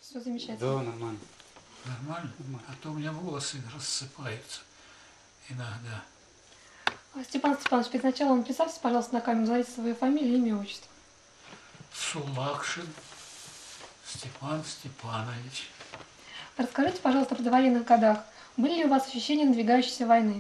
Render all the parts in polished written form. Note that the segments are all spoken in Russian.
Все замечательно. Да, нормально. Нормально? А то у меня волосы рассыпаются иногда. Степан Степанович, перед началом представьте, пожалуйста, на камеру, назовите свою фамилию, имя, отчество. Сулакшин Степан Степанович. Расскажите, пожалуйста, о предвоенных годах. Были ли у вас ощущения надвигающейся войны?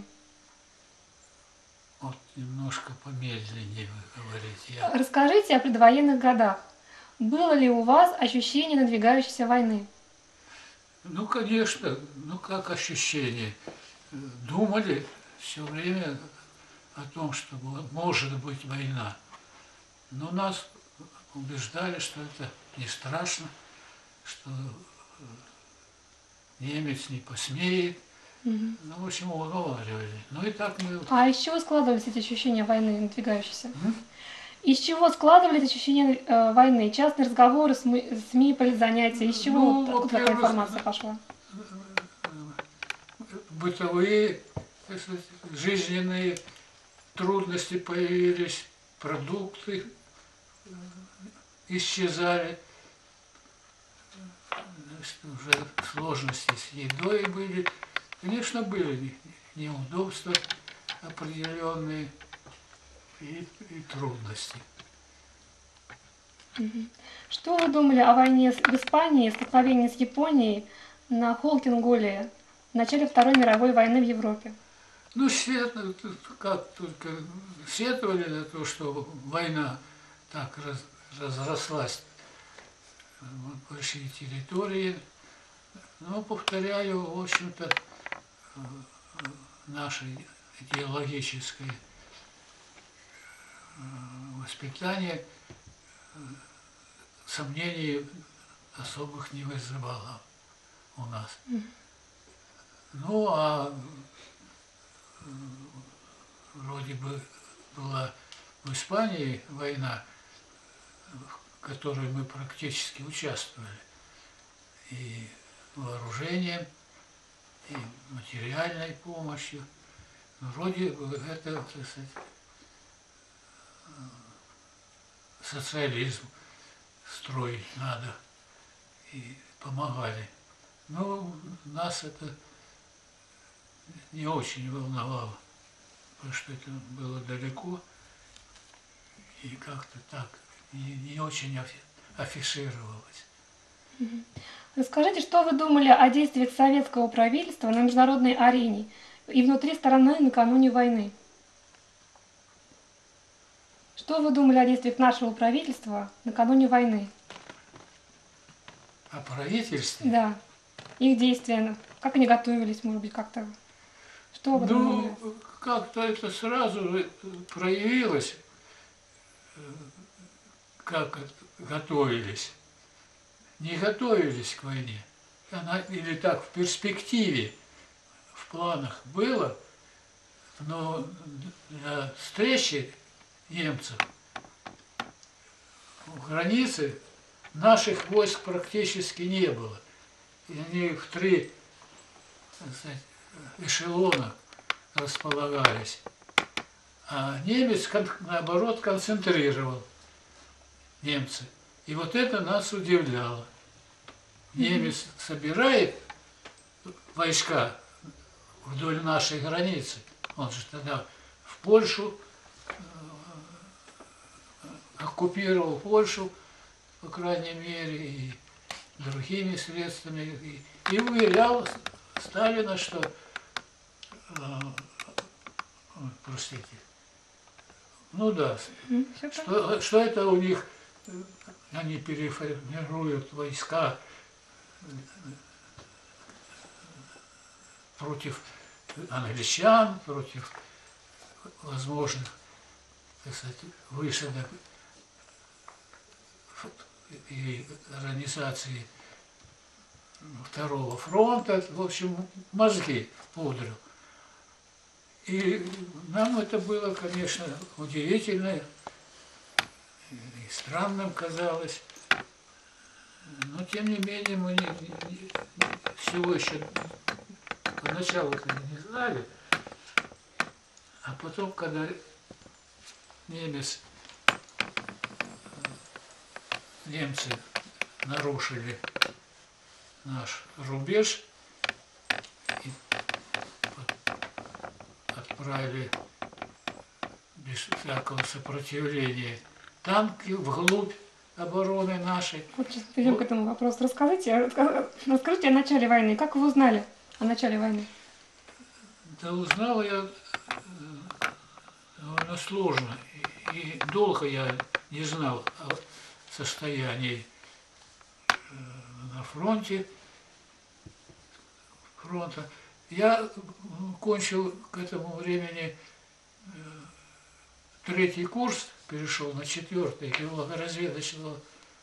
Вот немножко помедленнее вы говорите. Расскажите о предвоенных годах. Было ли у вас ощущение надвигающейся войны? Ну, конечно, ну как ощущение. Думали все время о том, что может быть война. Но нас убеждали, что это не страшно, что немец не посмеет. Ну, в общем, уговаривали. Ну и так мы... А из чего складывались эти ощущения войны надвигающейся? Из чего складывались ощущения войны? Частные разговоры, СМИ, политзанятия? Из чего Ну, откуда такая информация пошла? Бытовые, жизненные трудности появились, продукты исчезали, уже сложности с едой были. Конечно, были неудобства определенные и трудности. Что вы думали о войне в Испании, столкновении с Японией на Холтинголе в начале Второй мировой войны в Европе? Ну, как только сетовали на то, что война так разрослась в большие территории. Но, повторяю, в общем-то, наше идеологическое воспитание сомнений особых не вызывало у нас. Ну, а вроде бы была в Испании война, в которой мы практически участвовали. И вооружением, и материальной помощью. Вроде бы это, так сказать, социализм строить надо. И помогали. Но нас это не очень волновало, потому что это было далеко и как-то так не очень афишировалось. Расскажите, что вы думали о действиях советского правительства на международной арене и внутри страны накануне войны? Что вы думали о действиях нашего правительства накануне войны? О правительстве? Да. Их действия, как они готовились, может быть, как-то. Что вы думали? Ну, как-то это сразу проявилось, как готовились. Не готовились к войне. Она, или так в перспективе, в планах было, но для встречи немцев у границы наших войск практически не было. И они в 3, так сказать, эшелона располагались. А немец, наоборот, концентрировал немцы. И вот это нас удивляло. Немец собирает войска вдоль нашей границы. Он же тогда в Польшу, оккупировал Польшу, по крайней мере, и другими средствами. И уверял Сталина, что, простите, ну да, что это у них, они переформируют войска против англичан, против возможных, так сказать, вышедок и организации Второго фронта, в общем, мозги пудрил. И нам это было, конечно, удивительно и странным казалось. Но, тем не менее, мы всего еще поначалу-то не знали. А потом, когда немцы нарушили наш рубеж и отправили без всякого сопротивления танки вглубь обороны нашей. Вот сейчас перейдем к этому вопросу. Расскажите о начале войны. Как вы узнали о начале войны? Да узнал я довольно сложно. И долго я не знал о состоянии на фронта. Я кончил к этому времени 3-й курс, перешел на 4-й геолого-разведочного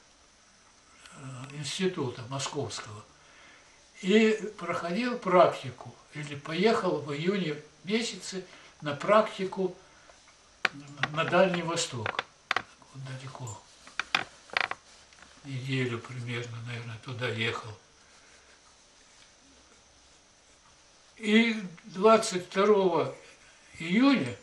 института Московского. И проходил практику, или поехал в июне месяце на практику на Дальний Восток. Вот далеко. Неделю примерно, наверное, туда ехал. И 22 июня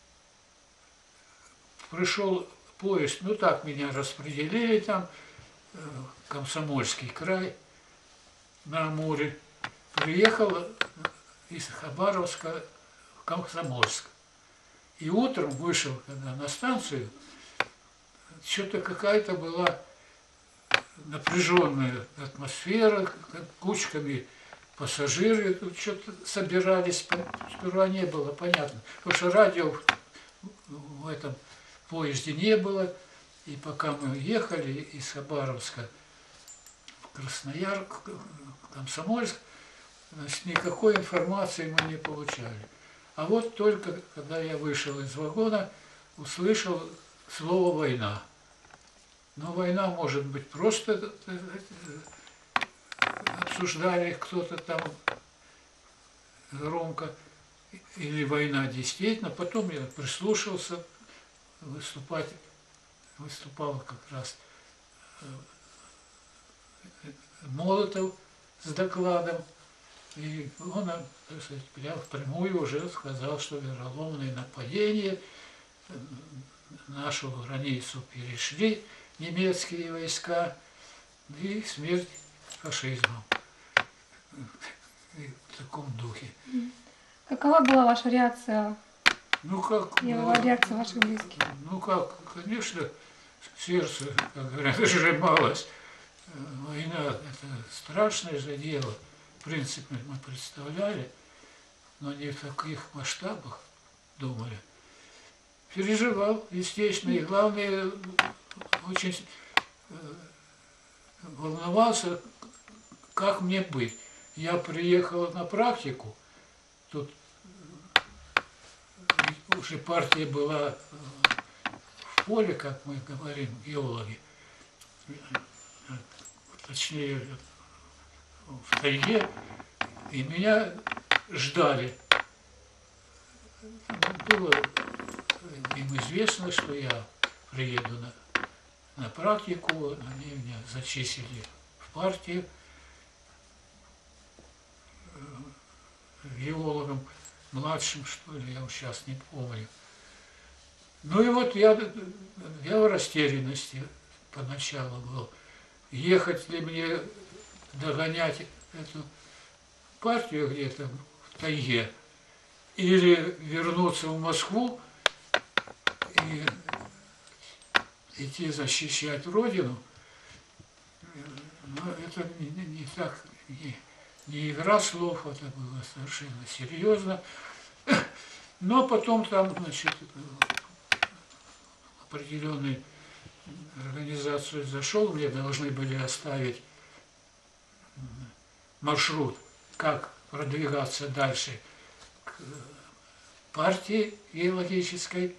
пришел поезд, ну так меня распределили там, Комсомольский край на Амуре. Приехал из Хабаровска в Комсомольск. И утром вышел, когда на станцию, что-то какая-то была напряженная атмосфера, кучками пассажиры тут что-то собирались, сперва не было понятно, потому что радио в этом поезде не было, и пока мы ехали из Хабаровска в Красноярск, в Комсомольск, значит, никакой информации мы не получали. А вот только когда я вышел из вагона, услышал слово «война». Но война, может быть, просто обсуждали кто-то там громко, или война действительно. Потом я прислушался, выступал как раз Молотов с докладом, и он, так сказать, прямо впрямую уже сказал, что вероломные нападения нашу границу перешли немецкие войска, и смерть фашизму. И в таком духе. Какова была ваша реакция? Ну как? Реакция ваших близких? Ну как, конечно, сердце, как говорят, сжималось. Война – это страшное же дело. В принципе, мы представляли, но не в таких масштабах думали. Переживал, естественно, и главное, очень волновался, как мне быть. Я приехал на практику, тут уже партия была в поле, как мы говорим, геологи, точнее, в тайге, и меня ждали. Было им известно, что я приеду на практику, они меня зачислили в партию геологом, младшим, что ли, я сейчас не помню. Ну и вот я в растерянности поначалу был. Ехать ли мне догонять эту партию где-то в тайге, или вернуться в Москву и идти защищать Родину. Но это не так, не игра слов, это было совершенно серьезно. Но потом там, значит, определенную организацию зашел, мне должны были оставить маршрут, как продвигаться дальше к партии геологической.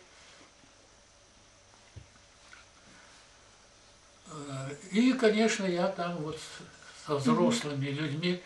И, конечно, я там вот со взрослыми людьми,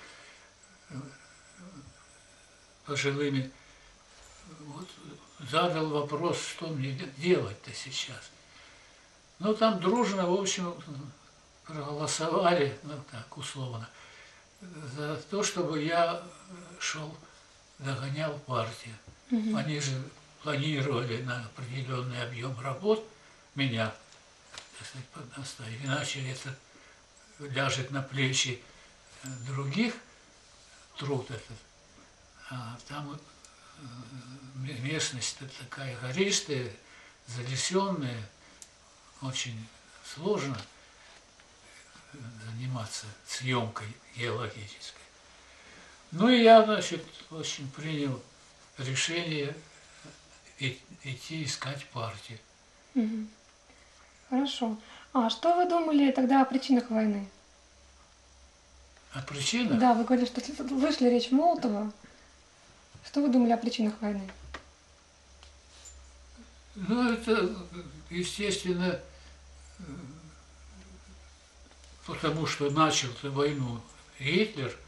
пожилыми, вот, задал вопрос, что мне делать-то сейчас. Ну, там дружно, в общем, проголосовали, ну, так, условно, за то, чтобы я шел, догонял партию. Они же планировали на определенный объем работ меня, так сказать, оставить. Иначе это ляжет на плечи других труд этот, а там местность такая гористая, занесенная, очень сложно заниматься съемкой геологической. Ну и я, значит, в общем, принял решение идти искать партию. Мгм. Хорошо. А что вы думали тогда о причинах войны? А причина? Да, вы говорили, что слышали речь Молотова. Что вы думали о причинах войны? Ну, это, естественно, потому что начал войну Гитлер.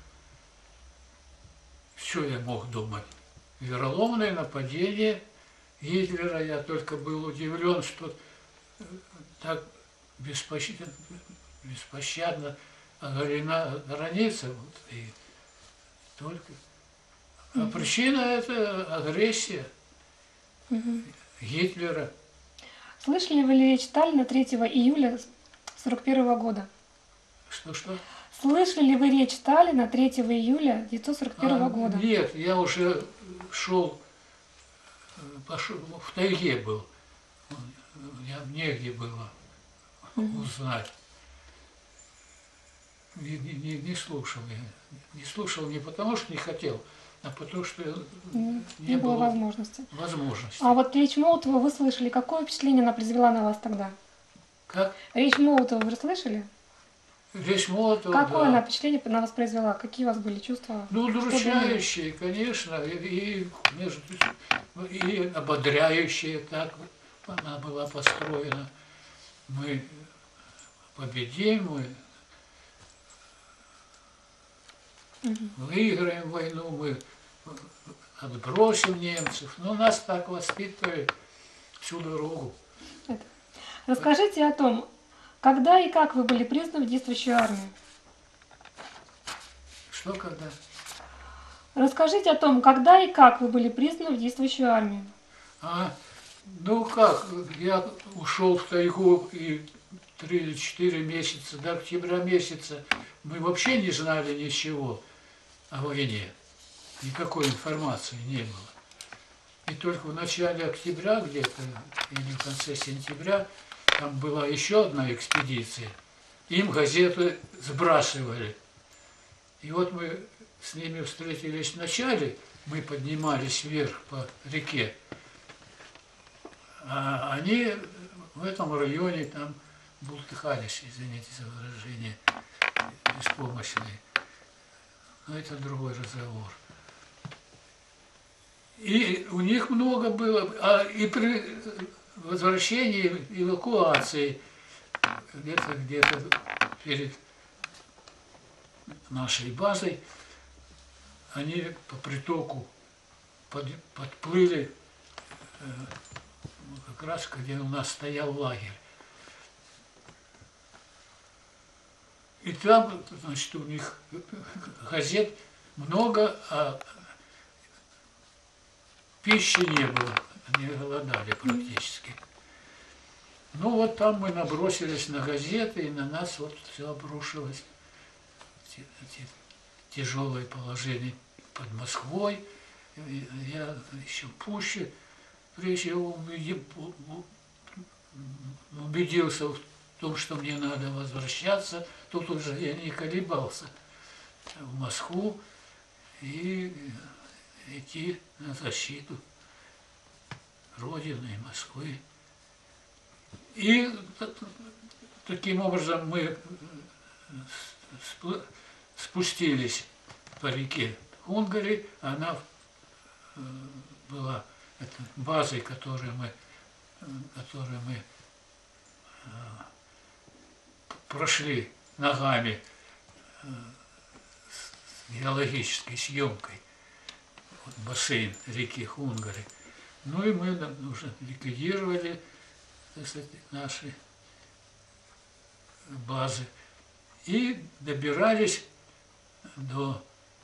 Что я мог думать? Вероломное нападение Гитлера. Я только был удивлен, что так беспощадно оголена граница. Вот, и только. А причина – это агрессия Гитлера. Слышали вы речь Сталина 3 июля 1941 года? Что-что? Слышали ли вы речь Сталина 3 июля 1941 года? Нет, я уже пошел, в тайге был. Я негде было узнать. Не слушал я. Не слушал не потому, что не хотел, а потому, что Не было возможности. возможности. А вот речь Молотова вы слышали. Какое впечатление она произвела на вас тогда? Как? Речь Молотова вы же слышали? Речь Молотова, Какое да. она впечатление на вас произвела? Какие у вас были чувства? Ну, Что удручающие, конечно, и ободряющие, так она была построена. Мы победим, мы выиграем войну, мы отбросим немцев. Но нас так воспитывали всю дорогу. Расскажите о том, когда и как вы были призваны в действующую армию. Что когда? Расскажите о том, когда и как вы были призваны в действующую армию. Ну как, я ушел в тайгу, и 3 или 4 месяца, до октября месяца, мы вообще не знали ничего о войне. Никакой информации не было. И только в начале октября где-то, или в конце сентября, там была еще одна экспедиция. Им газеты сбрасывали. И вот мы с ними встретились в начале, мы поднимались вверх по реке, а они в этом районе там бултыхались, извините за выражение, беспомощные. Но это другой разговор. И у них много было, и при возвращении, эвакуации, где-то перед нашей базой, они по притоку подплыли как раз, где у нас стоял лагерь. И там, значит, у них газет много, а пищи не было, они голодали практически. Ну вот там мы набросились на газеты, и на нас вот все обрушилось. Тяжелое положение под Москвой. Я еще пуще, прежде убедился в том, что мне надо возвращаться, тут уже я не колебался в Москву и идти на защиту Родины и Москвы. И таким образом мы спустились по реке Хунгари, она была базой, которую мы прошли ногами с геологической съемкой, вот бассейн реки Хунгари. Ну и мы уже ликвидировали, так сказать, наши базы и добирались до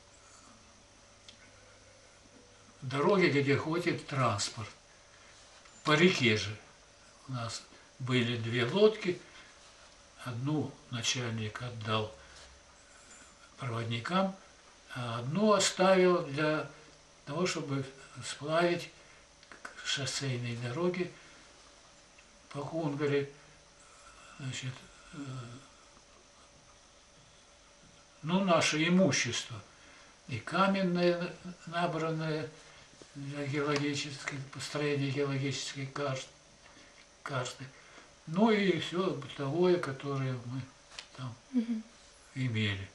дороги, где ходит транспорт. По реке же у нас были 2 лодки. Одну начальник отдал проводникам, а одну оставил для того, чтобы сплавить шоссейные дороги по Хунгари, значит, ну, наше имущество, и каменное, набранное для геологической, построения геологической карты, ну и все бытовое, которое мы там имели.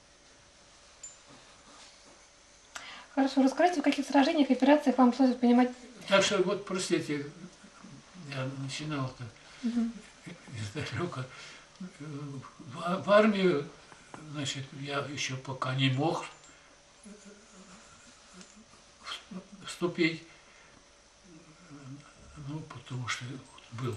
Хорошо, расскажите, в каких сражениях и операциях вам пришлось понимать? Так что вот, простите, я начинал-то издалека. В армию, значит, я еще пока не мог вступить, ну, потому что был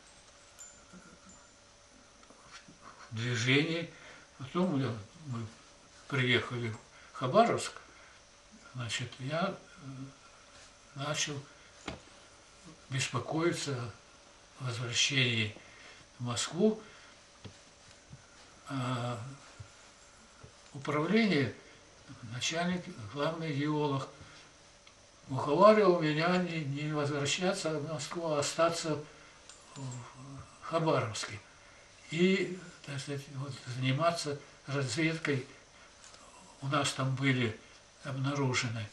в движении. Потом мы приехали в Хабаровск, значит, я начал беспокоиться о возвращении в Москву. Управление, начальник, главный геолог, уговаривал меня не возвращаться в Москву, а остаться в Хабаровске. И, так сказать, вот, заниматься разведкой. У нас там были обнаружены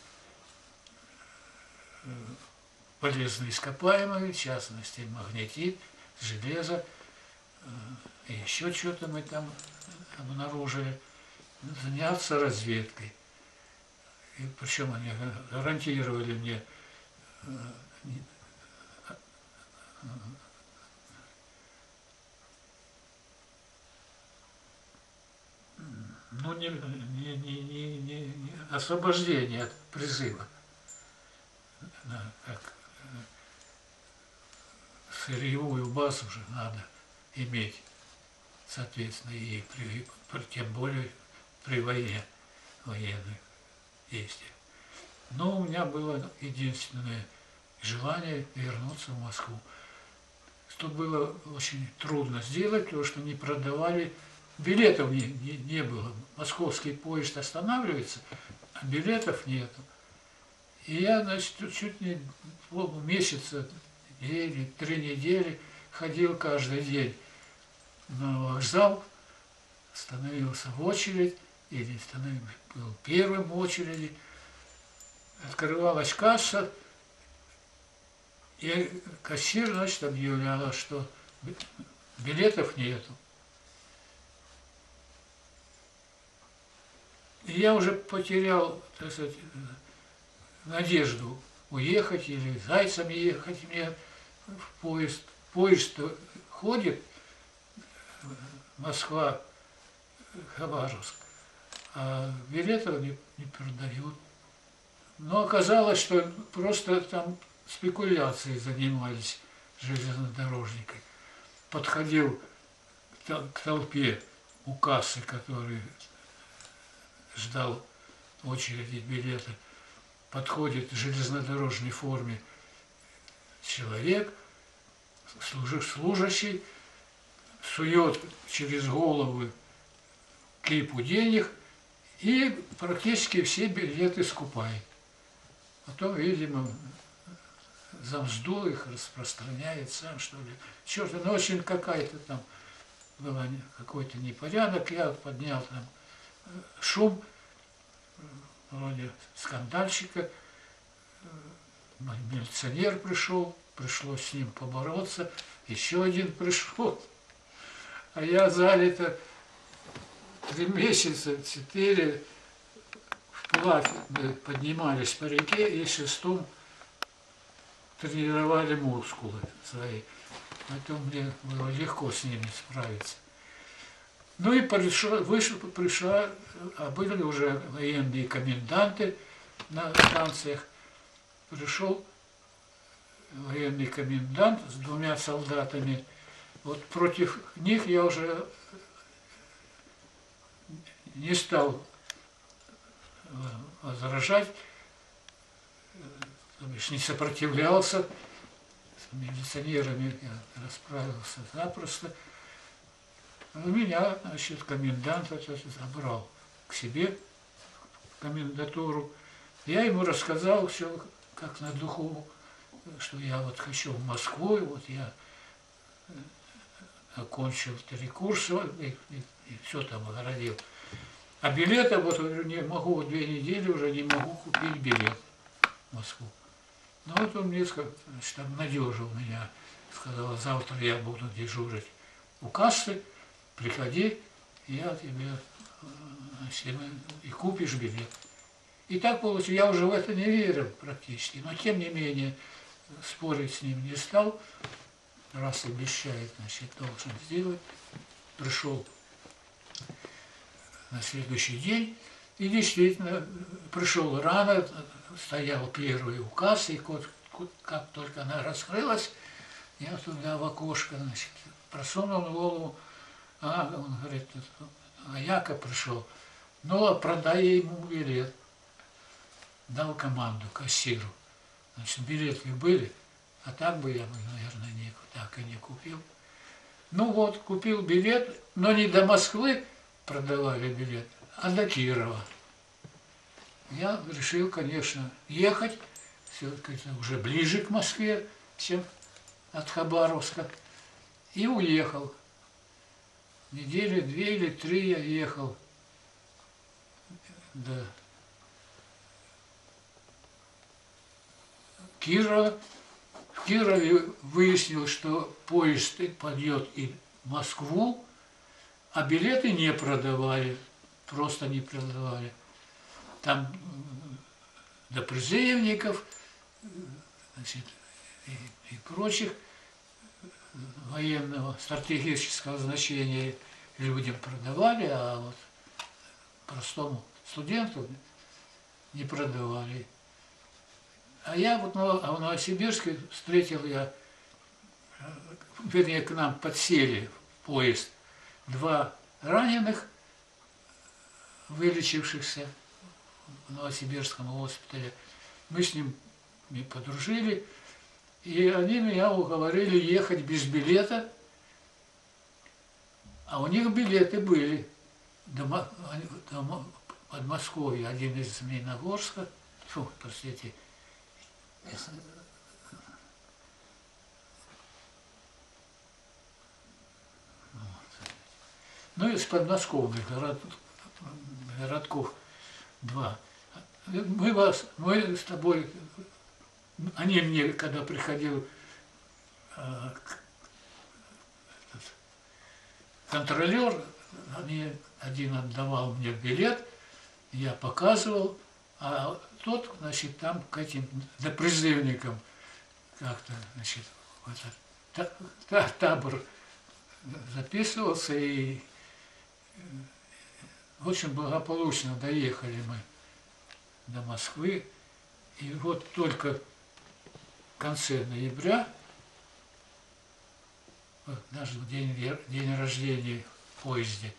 полезные ископаемые, в частности магнетит, железо, и еще что-то мы там обнаружили. Заняться разведкой. И причем они гарантировали мне ну, не освобождение от призыва, как сырьевую базу уже надо иметь, соответственно, и тем более при войне, военных действиях. Но у меня было единственное желание вернуться в Москву. Тут было очень трудно сделать, потому что не продавали, билетов не было. Московский поезд останавливается, а билетов нету. И я, значит, чуть не полмесяца или 3 недели ходил каждый день на вокзал, становился в очередь, или был первым в очереди, открывалась касса, и кассир, значит, объявляла, что билетов нету. И я уже потерял, так сказать, надежду уехать или зайцем ехать мне в поезд. Поезд ходит, Москва, Хабаровск, а билетов не продают. Но оказалось, что просто там спекуляцией занимались железнодорожники. Подходил к толпе у кассы, который ждал очереди билета, подходит в железнодорожной форме человек, служащий, сует через головы кипу денег и практически все билеты скупает. Потом, видимо, за мзду их распространяет сам, что ли. Черт, ну очень какая-то там была какой-то непорядок. Я поднял там шум, вроде скандальщика. Милиционер пришел, пришлось с ним побороться. Еще один пришел. А я залито 3 месяца, 4 вплавь мы поднимались по реке и шестом тренировали мускулы свои. Поэтому мне было легко с ними справиться. Ну и пришла, а были уже военные коменданты на станциях. Пришел военный комендант с 2 солдатами. Вот против них я уже не стал возражать, не сопротивлялся. С милиционерами я расправился запросто. Но меня, значит, комендант этот забрал к себе в комендатуру. Я ему рассказал все как на духу, что я вот хочу в Москву, и вот я окончил 3 курса и все там огородил. А билета вот не могу, 2 недели уже не могу купить билет в Москву. Ну вот он мне, значит, обнадежил меня, сказал: завтра я буду дежурить у кассы, приходи, я тебе, значит, и купишь билет. И так получилось, я уже в это не верил практически, но тем не менее спорить с ним не стал, раз обещает, значит, должен сделать. Пришел на следующий день, и действительно пришел рано, стоял первый у кассы, и как только она раскрылась, я туда в окошко, значит, просунул голову, он говорит: а Яко пришел, ну, а продай ему билет. Дал команду кассиру. Значит, билеты были, а так бы я, наверное, так и не купил. Ну вот, купил билет, но не до Москвы продавали билет, а до Кирова. Я решил, конечно, ехать, все-таки уже ближе к Москве, чем от Хабаровска, и уехал. Недели 2 или 3 я ехал до Кирова. В Кирове выяснил, что поезд пойдет и в Москву, а билеты не продавали, просто не продавали. Там до призывников, значит, и прочих военного стратегического значения людям продавали, а вот простому студенту не продавали. А я вот в Новосибирске встретил я, вернее, к нам подсели в поезд 2 раненых, вылечившихся в Новосибирском госпитале. Мы с ними подружили, и они меня уговорили ехать без билета, а у них билеты были до Подмосковья, один из Змеиногорска, простите, ну, из подмосковных городков 2. Мы с тобой, они мне, когда приходил контролер, один отдавал мне билет, я показывал, а тот, значит, там к этим допризывникам как-то, значит, в этот табор записывался, и очень благополучно доехали мы до Москвы. И вот только в конце ноября, даже день рождения в поезде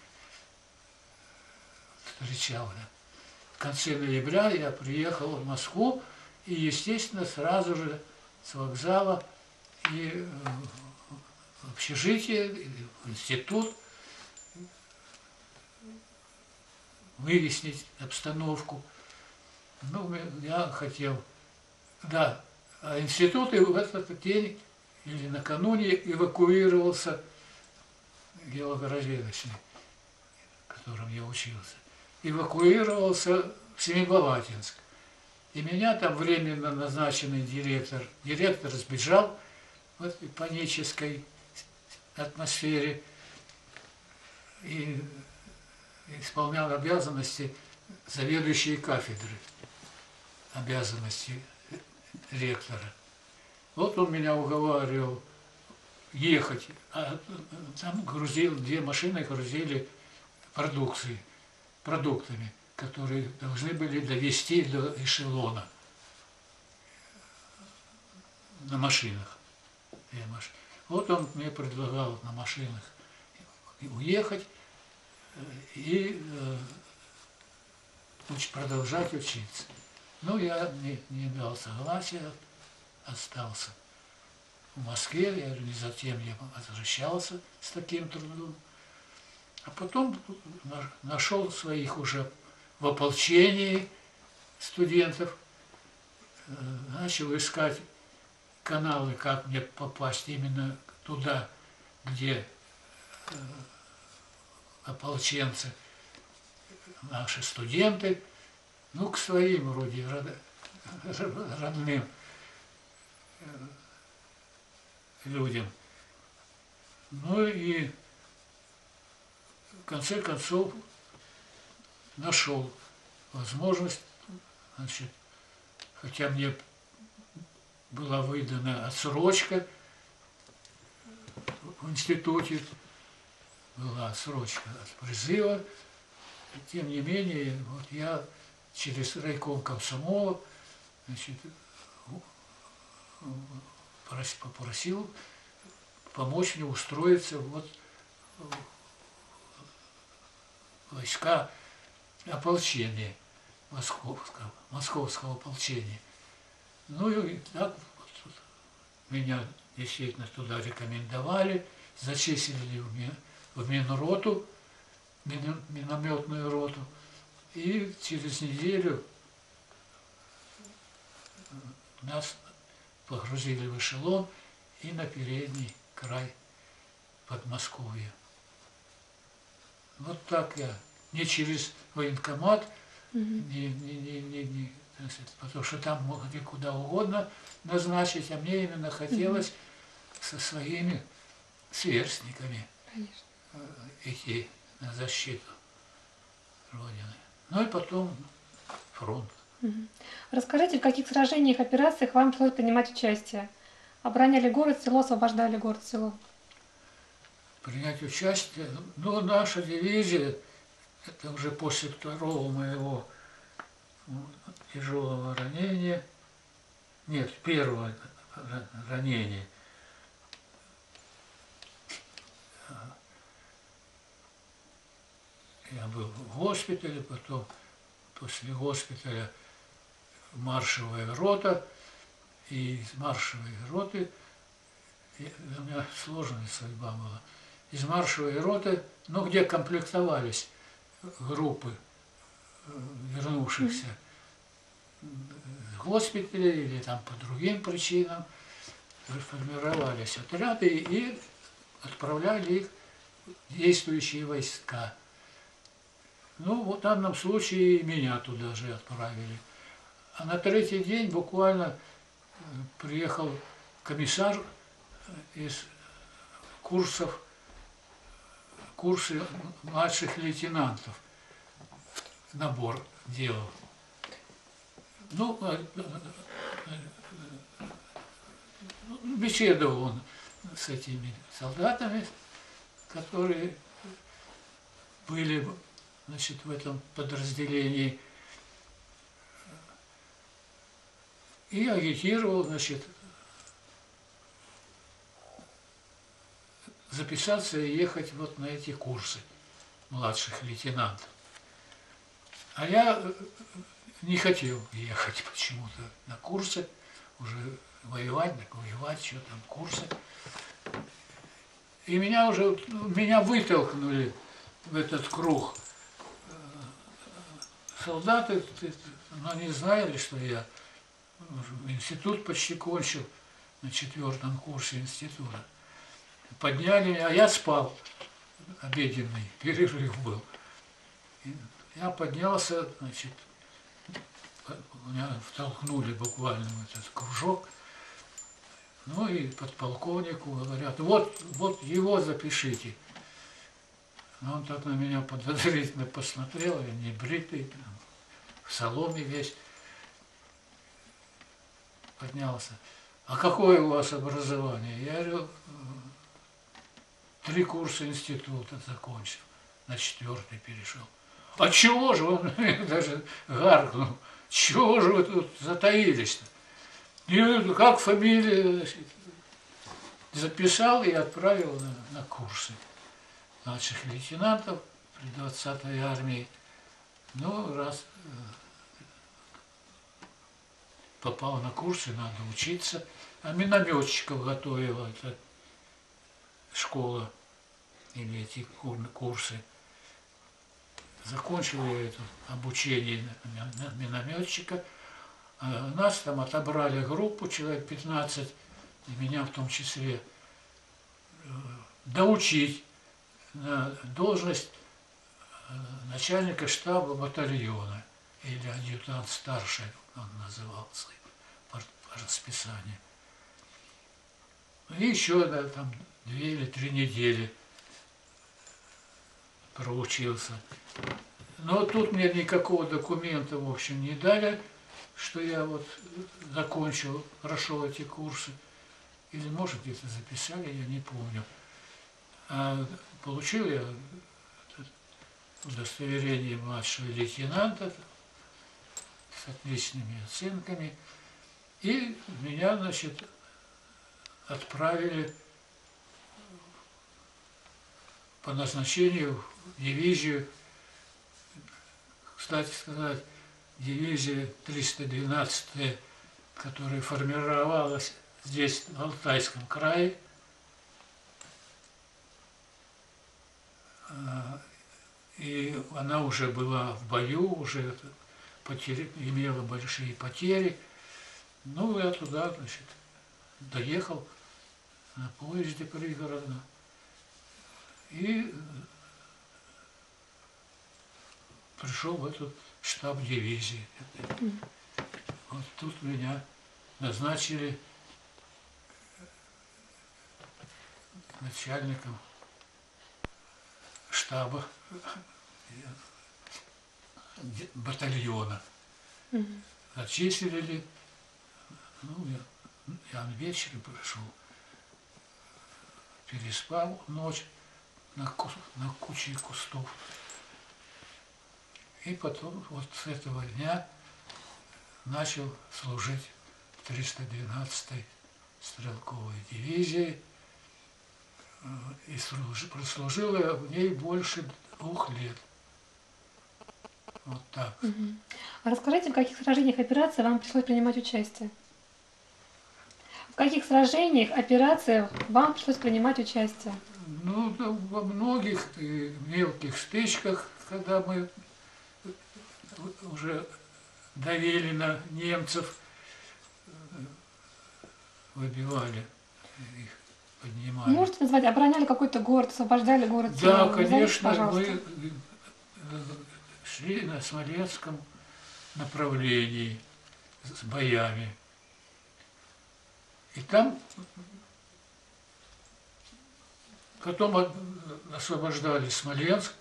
встречал, да. В конце ноября я приехал в Москву, и, естественно, сразу же с вокзала и в общежитие, и в институт, выяснить обстановку. Ну, я хотел, да, а институт и в этот день или накануне эвакуировался геологоразведочный, в котором я учился, эвакуировался в Семипалатинск. И меня там временно назначенный директор сбежал в этой панической атмосфере и исполнял обязанности заведующей кафедры, обязанности ректора. Вот он меня уговаривал ехать, а там грузил, 2 машины грузили продуктами, которые должны были довести до эшелона на машинах. Вот он мне предлагал на машинах уехать и продолжать учиться. Ну, я не дал согласия, остался в Москве, и затем я возвращался с таким трудом. А потом нашел своих уже в ополчении студентов, начал искать каналы, как мне попасть именно туда, где ополченцы, наши студенты, ну, к своим вроде родным людям. Ну и в конце концов нашел возможность, значит, хотя мне была выдана отсрочка в институте, была отсрочка от призыва, тем не менее, вот я через райком комсомола, значит, попросил помочь мне устроиться вот в войска ополчения, московского ополчения. Ну и так вот, меня действительно туда рекомендовали, зачислили в Минроту, минометную роту, и через неделю нас погрузили в эшелон и на передний край Подмосковья. Вот так я, не через военкомат, потому что там могли куда угодно назначить, а мне именно хотелось со своими сверстниками идти на защиту Родины. Ну и потом фронт. Расскажите, в каких сражениях, операциях вам пришлось принимать участие? Обороняли город, село, освобождали город, село? Принять участие? Ну, наша дивизия, это уже после второго моего тяжелого ранения, нет, первого ранения, я был в госпитале, потом после госпиталя маршевая рота, и из маршевой роты, у меня сложная судьба была, из маршевой роты, ну, где комплектовались группы вернувшихся в госпитале или там по другим причинам, формировались отряды и отправляли их в действующие войска. Ну, в данном случае и меня туда же отправили. А на третий день буквально приехал комиссар из курсы младших лейтенантов, набор делал. Ну, беседовал он с этими солдатами, которые были, значит, в этом подразделении, и агитировал, значит, записаться и ехать вот на эти курсы младших лейтенантов. А я не хотел ехать почему-то на курсы, уже воевать, так воевать, что там, курсы. И меня вытолкнули в этот круг. Солдаты, но не знали, что я институт почти кончил, на 4-м курсе института. Подняли меня, а я спал, обеденный перерыв был. И я поднялся, значит, меня втолкнули буквально в этот кружок. Ну и подполковнику говорят, вот его запишите. Но он так на меня подозрительно посмотрел, я не бритый, в соломе весь. Поднялся. А какое у вас образование? Я говорю, 3 курса института закончил, на 4-й перешел. А чего же, он даже гаркнул, чего же вы тут затаились-то? И как фамилия, записал и отправил на курсы младших лейтенантов при 20-й армии. Ну, раз попал на курсы, надо учиться. А минометчиков готовила эта школа или эти курсы. закончил я это обучение минометчика. Нас там отобрали группу, человек 15, и меня в том числе, доучить на должность начальника штаба батальона, или адъютант старший, он назывался по расписанию. И еще там 2 или 3 недели проучился. Но тут мне никакого документа, в общем, не дали, что я вот закончил, прошел эти курсы. Или, может, где-то записали, я не помню. А получил я удостоверение младшего лейтенанта с отличными оценками. И меня, значит, отправили по назначению в дивизию, кстати сказать, дивизия 312, которая формировалась здесь, в Алтайском крае. И она уже была в бою, уже имела большие потери. Ну, я туда, значит, доехал на поезде пригородном. И пришел в этот штаб дивизии. Вот тут меня назначили начальником штаба батальона. Зачислили. Ну, я вечером пришел, переспал ночь на куче кустов. И потом вот с этого дня начал служить в 312-й стрелковой дивизии. И прослужил я в ней больше 2 лет. Вот так. А расскажите, в каких сражениях, операциях вам пришлось принимать участие? В каких сражениях, операциях вам пришлось принимать участие? Ну, во многих мелких стычках, когда мы уже давили на немцев, выбивали их, поднимали. Можете назвать, обороняли какой-то город, освобождали город? Да, Назовите, конечно, пожалуйста. мы шли на Смоленском направлении с боями. И там потом освобождали Смоленск.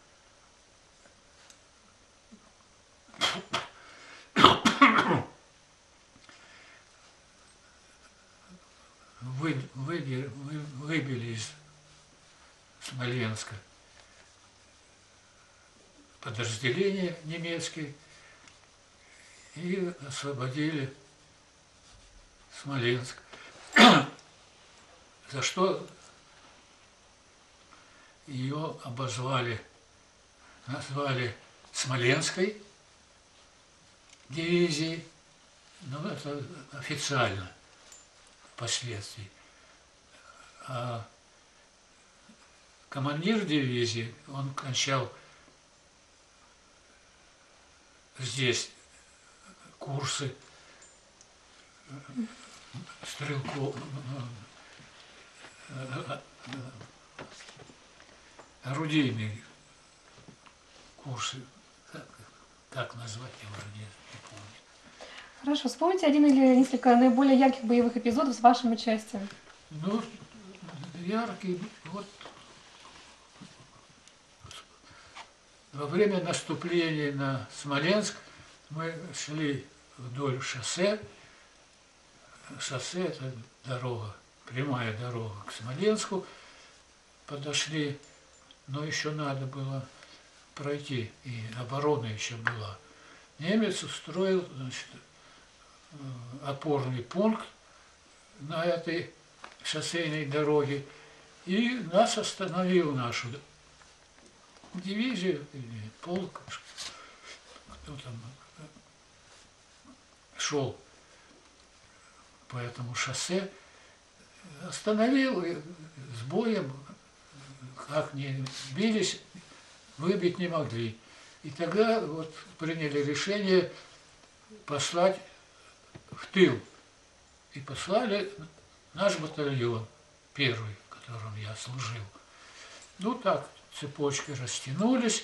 Выбили из Смоленска подразделения немецкие и освободили Смоленск. За что ее назвали Смоленской дивизией, но это официально впоследствии. А командир дивизии, он кончал здесь курсы стрелков, орудийные курсы, как назвать, я уже не помню. Хорошо, вспомните один или несколько наиболее ярких боевых эпизодов с вашим участием. Ну, яркий, вот во время наступления на Смоленск мы шли вдоль шоссе. Шоссе – это дорога, прямая дорога к Смоленску. Подошли, но еще надо было пройти, и оборона еще была. Немец устроил, значит, опорный пункт на этой шоссейной дороге и нас остановил, нашу дивизию или полк, кто там шел по этому шоссе, остановил и с боем, как ни бились, выбить не могли. И тогда вот приняли решение послать в тыл. И послали наш батальон, первый, в котором я служил. Ну так, цепочки растянулись,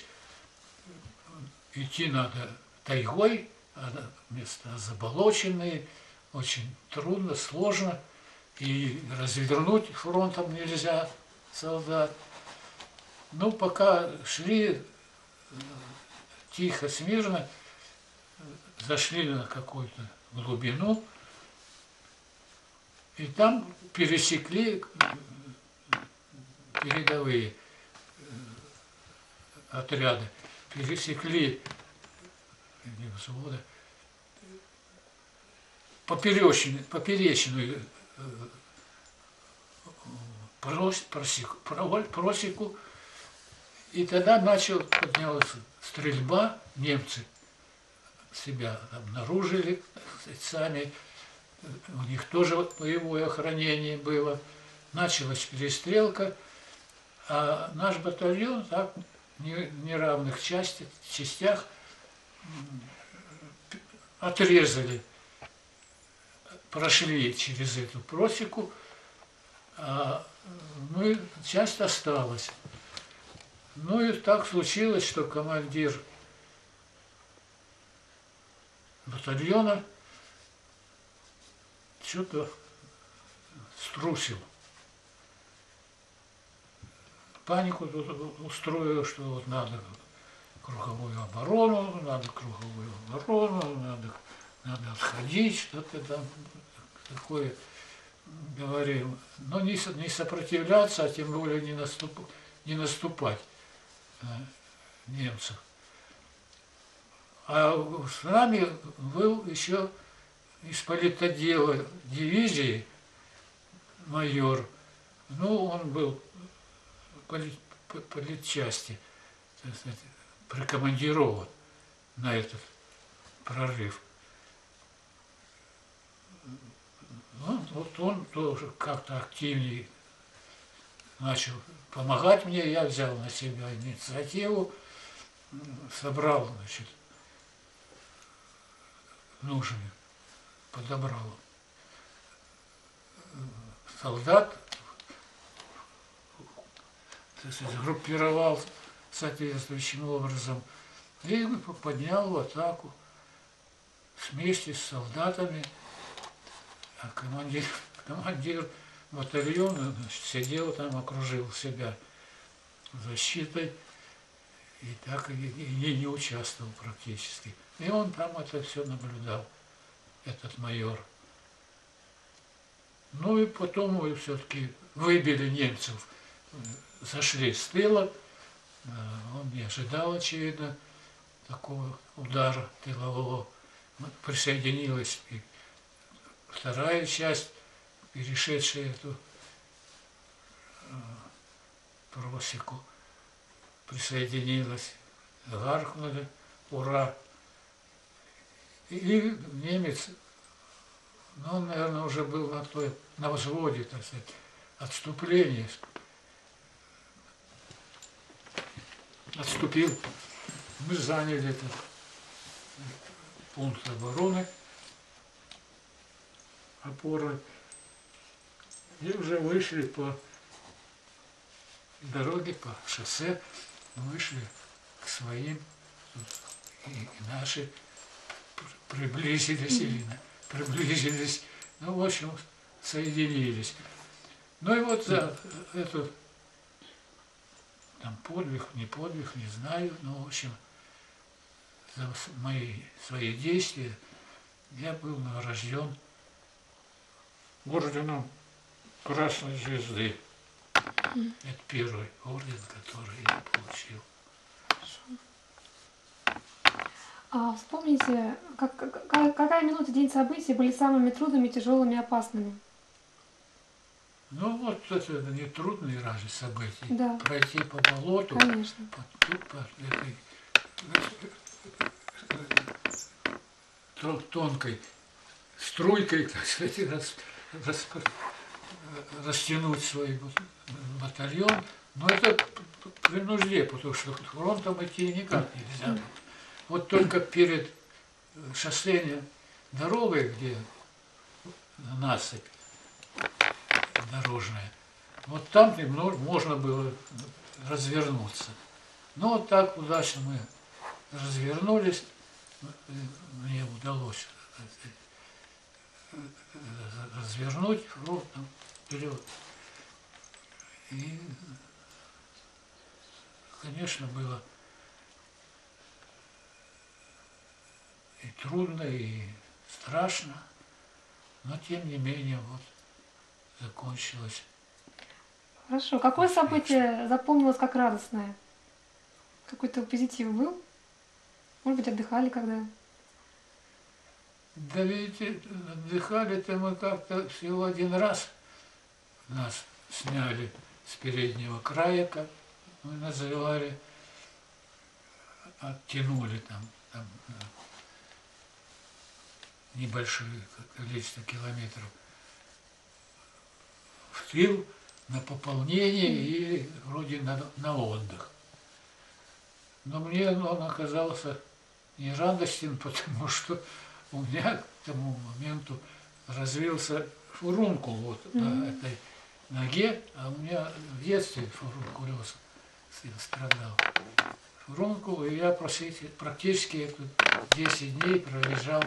идти надо тайгой, а места заболоченные, очень трудно, сложно, и развернуть фронтом нельзя солдат. Ну, пока шли тихо, смирно, зашли на какую-то глубину, и там пересекли передовые отряды, пересекли не взвода, поперечную просеку, и тогда поднялась стрельба, немцы себя обнаружили сами, у них тоже боевое охранение было, началась перестрелка, а наш батальон так в неравных частях отрезали, прошли через эту просеку, а часть осталась. Ну и так случилось, что командир батальона что-то струсил. Панику тут устроил, что вот надо круговую оборону, надо отходить, что-то там такое говорил. Но не сопротивляться, а тем более не наступать немцев. А с нами был еще из политотдела дивизии майор, ну, он был политчасти, так сказать, прикомандирован на этот прорыв. Вот он тоже как-то активнее начал помогать мне, я взял на себя инициативу, собрал, значит, нужные, подобрал солдат, так сказать, группировал соответствующим образом и поднял в атаку вместе с солдатами, а командир батальона, значит, сидел там, окружил себя защитой и так и не участвовал практически. И он там это все наблюдал, этот майор. Ну и потом мы все-таки выбили немцев, зашли с тыла, он не ожидал, очевидно, такого удара тылового. Присоединилась и вторая часть, перешедшая эту просеку, присоединилась, гаркнули «Ура!». И немец, ну, он, наверное, уже был на взводе, так сказать, отступления. Отступил. Мы заняли этот пункт обороны, опоры, и уже вышли по дороге, по шоссе, вышли к своим, и наши приблизились, ну, в общем, соединились. Ну и вот за эту, там, подвиг, не знаю, но, в общем, за свои действия я был награжден орденом Красной Звезды. Это первый орден, который я получил. А вспомните, какая минута, день событий были самыми трудными, тяжелыми и опасными? Ну, вот это не трудные разве события. Да. Пройти по болоту, конечно, по этой тонкой струйкой, так сказать, растянуть свой батальон. Но это при нужде, потому что фронтом идти никак нельзя. Вот только перед шоссейной дорогой, где насыпь дорожная, вот там можно было развернуться. Но вот так удачно мы развернулись, мне удалось развернуть фронтом вперед. И, конечно, было и трудно, и страшно, но тем не менее вот закончилось. Хорошо. Какое событие запомнилось как радостное? Какой-то позитив был? Может быть, отдыхали когда? Да ведь отдыхали-то мы как-то всего один раз. Нас сняли с переднего края, как мы называли, оттянули там небольшое количество километров в тыл на пополнение и вроде на отдых. Но мне он оказался не радостен, потому что у меня к тому моменту развился фурункул вот на этой ноге, а у меня в детстве фурункулез страдал. Фурункул, и я практически 10 дней пролежал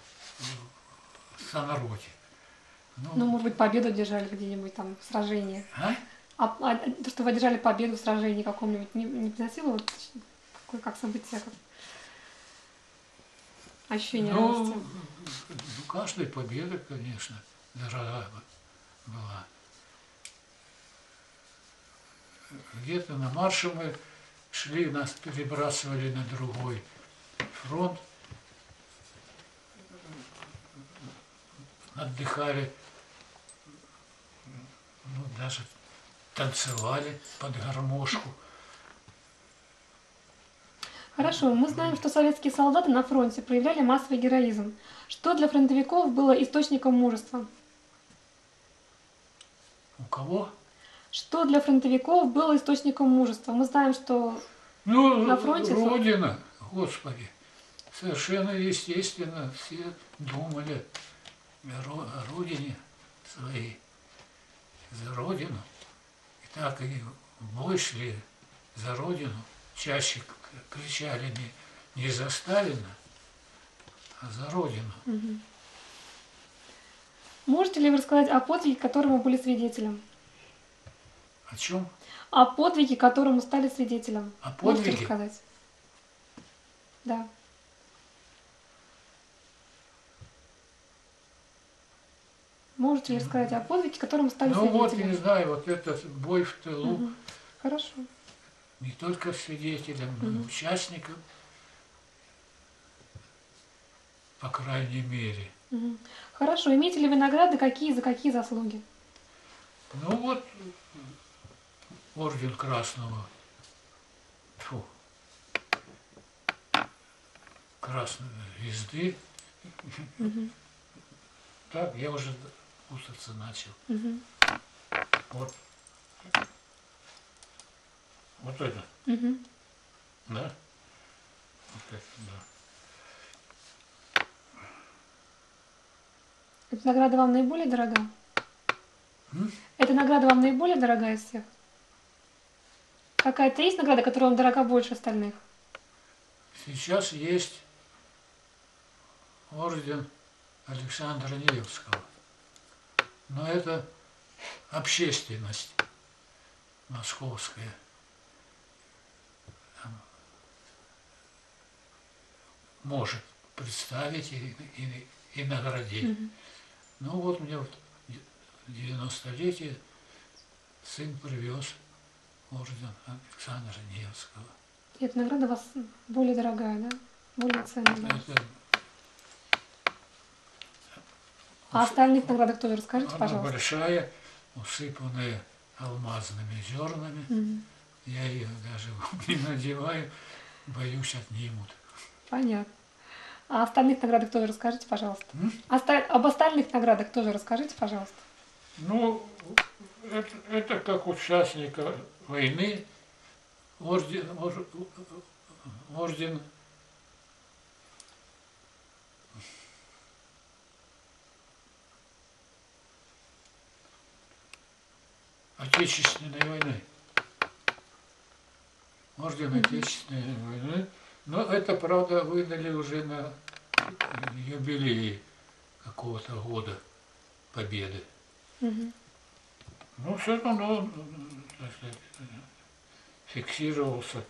в Санроте. Ну, может быть, победу держали где-нибудь там в сражении. А то, что вы одержали победу в сражении каком-нибудь, не приносило вот такое, как событие, как ощущение радости? Ну, каждая победа, конечно, дорога была. Где-то на марше мы шли, нас перебрасывали на другой фронт, отдыхали, ну, даже танцевали под гармошку. Хорошо, мы знаем, что советские солдаты на фронте проявляли массовый героизм. Что для фронтовиков было источником мужества? У кого? Что для фронтовиков было источником мужества? Мы знаем, что на фронте... Родина, Господи, совершенно естественно, все думали о родине своей, за родину. И так и в бой шли за родину, чаще кричали не за Сталина, а за родину. Угу. Можете ли вы рассказать о подвиге, которому были свидетелем? О чем? О подвиге, которому стали свидетелем. О подвиге? Можете рассказать? Да. Можете ли рассказать о подвиге, которому стали свидетелем? Ну вот, не знаю, вот этот бой в тылу. Угу. Хорошо. Не только свидетелем, но и участником, по крайней мере. Угу. Хорошо. Имеете ли вы награды, какие, за какие заслуги? Ну вот, орден Красного, Красной Звезды. Угу. Так, я уже путаться начал. Угу. Вот. Вот это. Угу. Да? Вот это, да. Эта награда вам наиболее дорога? Эта награда вам наиболее дорога из всех? Какая-то есть награда, которая вам дорога больше остальных? Сейчас есть орден Александра Невского. Но это общественность московская может представить и наградить. Угу. Ну вот мне вот 90-летие сын привез орден Александра Невского. И эта награда у вас более дорогая, да? Более ценная. Да? Это... А остальных наградах тоже расскажите, Она пожалуйста. большая, усыпанная алмазными зернами. Угу. Я ее даже не надеваю, боюсь, отнимут. Понятно. А остальных наградах тоже расскажите, пожалуйста. Об остальных наградах тоже расскажите, пожалуйста. Ну, это как участника войны орден Отечественной войны. Орден Отечественной войны. Но это, правда, выдали уже на юбилее какого-то года Победы. Ну, все равно, так сказать, фиксировался.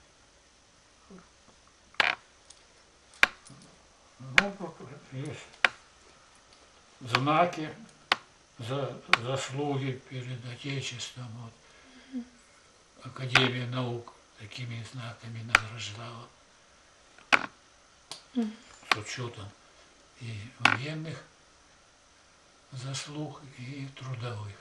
Ну, есть знаки за заслуги перед Отечеством. Вот. Академия наук такими знаками награждала. С учетом и военных заслуг, и трудовых.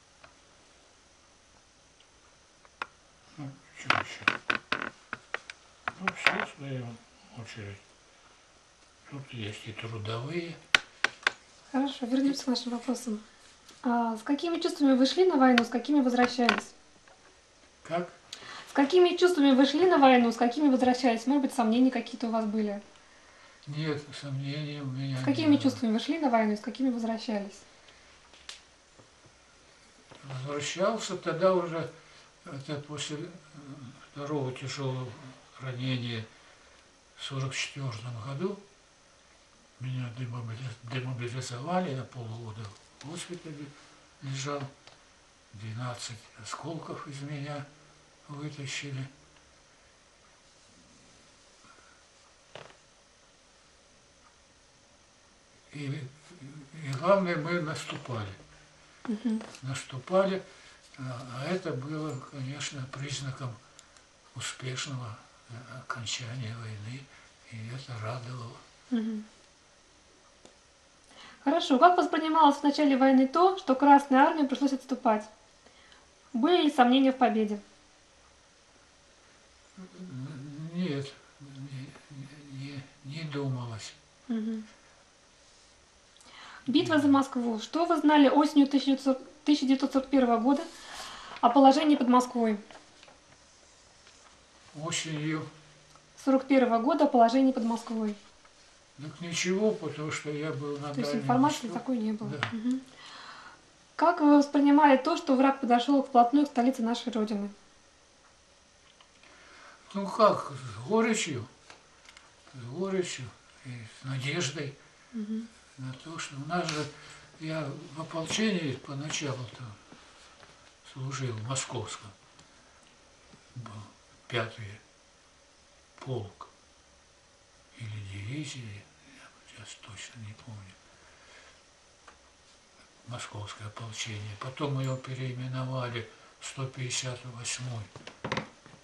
Ну, что еще? Ну, все в свою очередь. Тут есть и трудовые. Хорошо, вернемся к нашим вопросам. С какими чувствами вы шли на войну, с какими возвращались? Как? С какими чувствами вы шли на войну, с какими возвращались? Может быть, сомнения какие-то у вас были? Нет, сомнений у меня С не какими было. чувствами вы шли на войну и с какими возвращались? Возвращался тогда уже, это после второго тяжелого ранения в 1944 году. Меня демобилизовали, я полгода в госпитале лежал. 12 осколков из меня вытащили. И главное, мы наступали. Наступали, а это было, конечно, признаком успешного окончания войны, и это радовало. Хорошо, как воспринималось в начале войны то, что Красной Армии пришлось отступать? Были ли сомнения в победе? Нет, не думалось. Битва за Москву. Что вы знали осенью 1941 года о положении под Москвой? Осенью. 1941 года о положении под Москвой. Так ничего, потому что я был на То есть Дальнем информации Востоке. такой не было. Да. Как вы воспринимали то, что враг подошел вплотную к столице нашей Родины? Ну как, с горечью и с надеждой на то, что у нас же, я в ополчении поначалу-то служил в Московском, был 5-й полк или дивизия, я сейчас точно не помню, Московское ополчение. Потом его переименовали в 158-й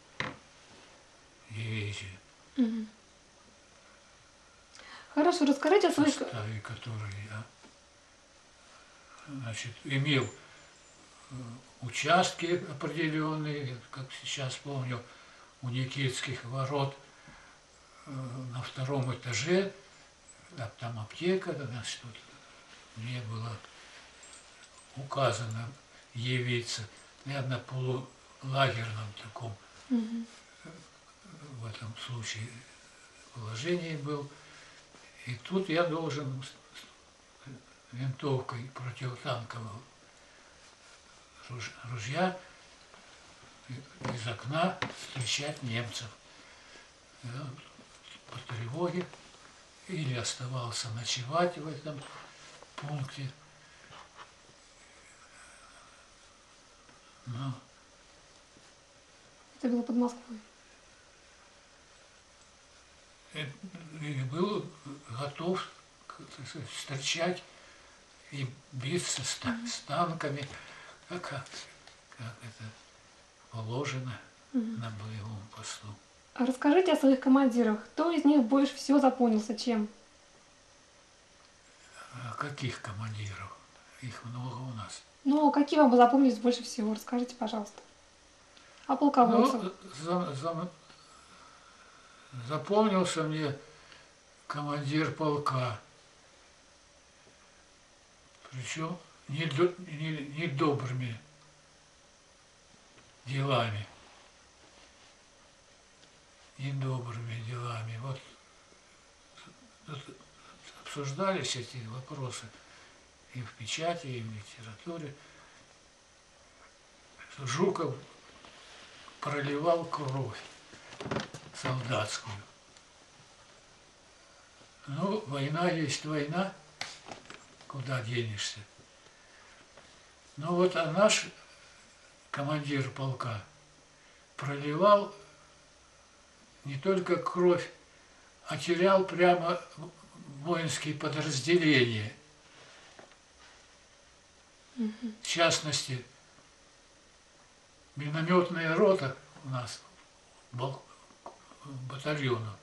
дивизию. Хорошо, расскажите о В своих... составе которой я, значит, имел участки определенные, как сейчас помню, у Никитских ворот на 2-м этаже, там аптека, значит, вот, мне было указано явиться. Я на полулагерном таком в этом случае положении был. И тут я должен винтовкой противотанкового ружья из окна встречать немцев. Я по тревоге или оставался ночевать в этом пункте. Но Это было под Москвой. и был готов, так сказать, встречать и биться с танками, как это положено на боевом посту. А расскажите о своих командирах. Кто из них больше всего запомнился чем? А каких командиров? Их много у нас. Ну, какие вам бы запомнились больше всего? Расскажите, пожалуйста. А полководцев? Ну, запомнился мне командир полка. Причем недобрыми делами. недобрыми делами. Вот тут обсуждались эти вопросы и в печати, и в литературе. Жуков проливал кровь солдатскую. Ну, война есть война, куда денешься. Ну вот, а наш командир полка проливал не только кровь, а терял прямо воинские подразделения. В частности, минометная рота у нас батальону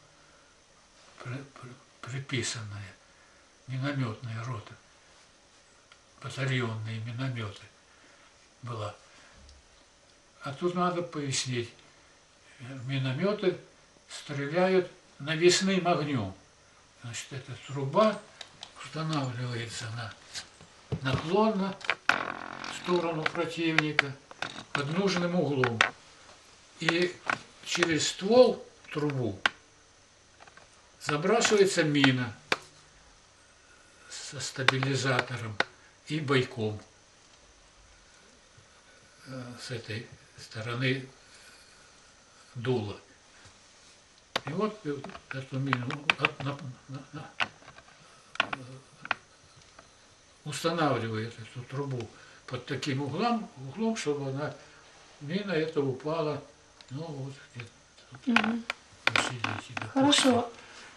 приписанная, минометная рота, батальонные минометы была. А тут надо пояснить, минометы стреляют навесным огнем. Значит, эта труба устанавливается наклонно в сторону противника под нужным углом. И через ствол трубу забрасывается мина со стабилизатором и бойком с этой стороны дула. И вот эту мину устанавливает эту трубу под таким углом, чтобы мина эта упала, ну вот где-то. Хорошо.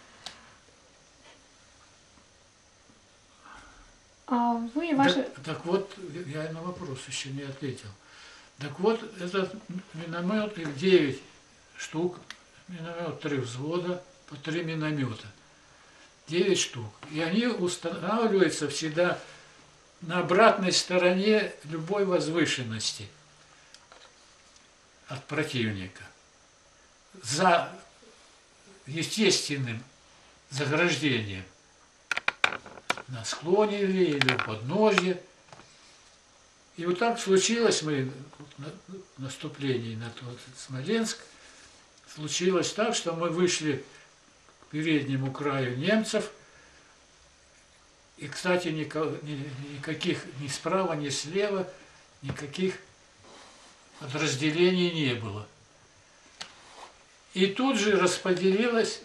А вы ваши... Так вот, я на вопрос еще не ответил. Так вот, этот миномет, их 9 штук, миномет 3 взвода, по 3 миномета. 9 штук. И они устанавливаются всегда на обратной стороне любой возвышенности от противника. За естественным заграждением. На склоне или у подножья. И вот так случилось, мы в наступлении на Смоленск, случилось так, что мы вышли к переднему краю немцев, и, кстати, никаких ни справа, ни слева, никаких подразделений не было. И тут же распределилось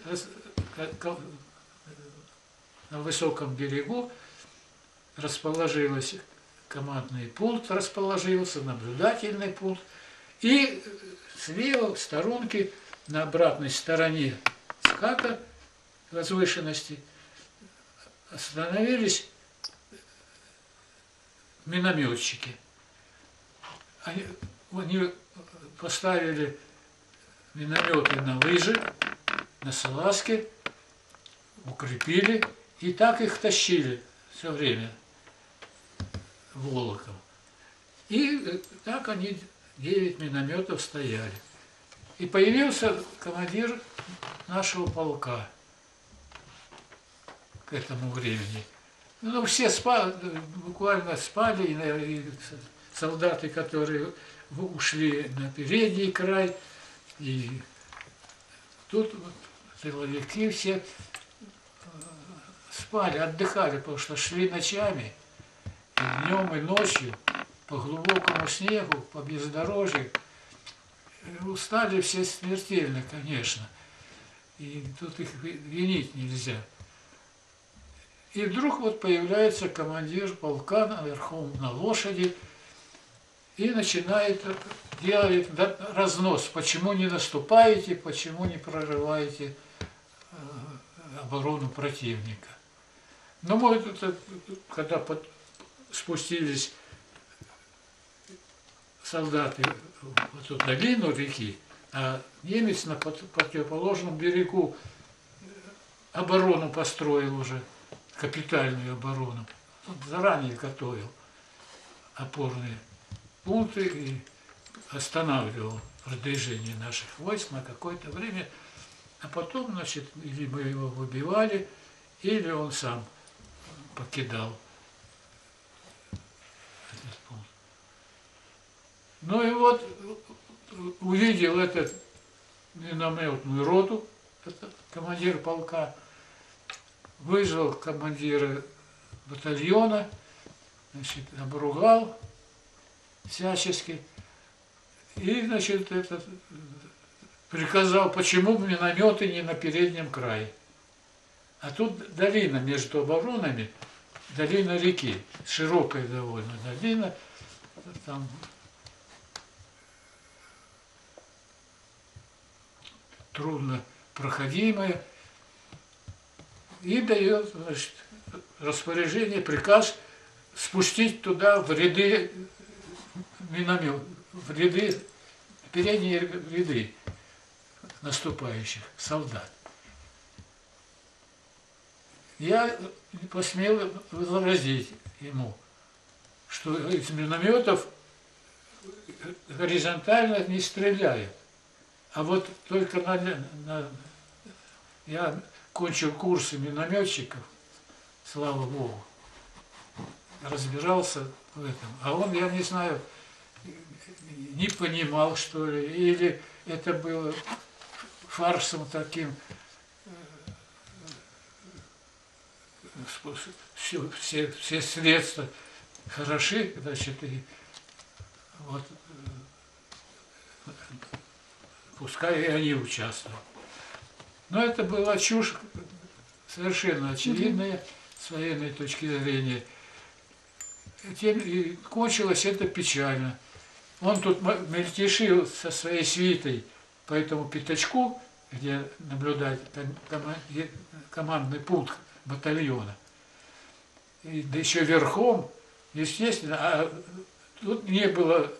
на высоком берегу, расположилось командный пункт, расположился наблюдательный пункт, и слева в сторонке на обратной стороне ската возвышенности остановились минометчики. Они поставили минометы на лыжи, на салазки, укрепили, и так их тащили все время волоком. И так они 9 минометов стояли. И появился командир нашего полка к этому времени. Ну, все спали, буквально спали, и солдаты, которые ушли на передний край, и тут вот силовики все спали, отдыхали, потому что шли ночами, и днем, и ночью, по глубокому снегу, по бездорожью. Устали все смертельно, конечно, и тут их винить нельзя. И вдруг вот появляется командир полка верхом на лошади и начинает делать разнос. Почему не наступаете, почему не прорываете оборону противника. Но мы, когда спустились солдаты в эту долину реки, а немец на противоположном берегу оборону построил уже, капитальную оборону. Он заранее готовил опорные пункты и останавливал продвижение наших войск на какое-то время. А потом, значит, или мы его выбивали, или он сам покидал этот пункт. Ну и вот увидел этот минометную роту, это командир полка, вызвал командира батальона, значит, обругал всячески и, значит, приказал, почему минометы не на переднем крае. А тут долина между оборонами, долина реки, широкая довольно долина, там трудно проходимая, и дает, значит, распоряжение, приказ спустить туда в ряды миномет, в ряды, передние ряды наступающих солдат. Я посмел возразить ему, что из минометов горизонтально не стреляют. А вот только я кончил курсы минометчиков, слава Богу, разбирался в этом. А он, я не знаю, не понимал, что ли, или это было фарсом таким, все средства хороши, значит, и вот пускай и они участвуют. Но это была чушь совершенно очевидная с военной точки зрения. И кончилось это печально. Он тут мельтешил со своей свитой по этому пятачку, где наблюдает командный пункт батальона. И, да еще верхом, естественно, а тут не было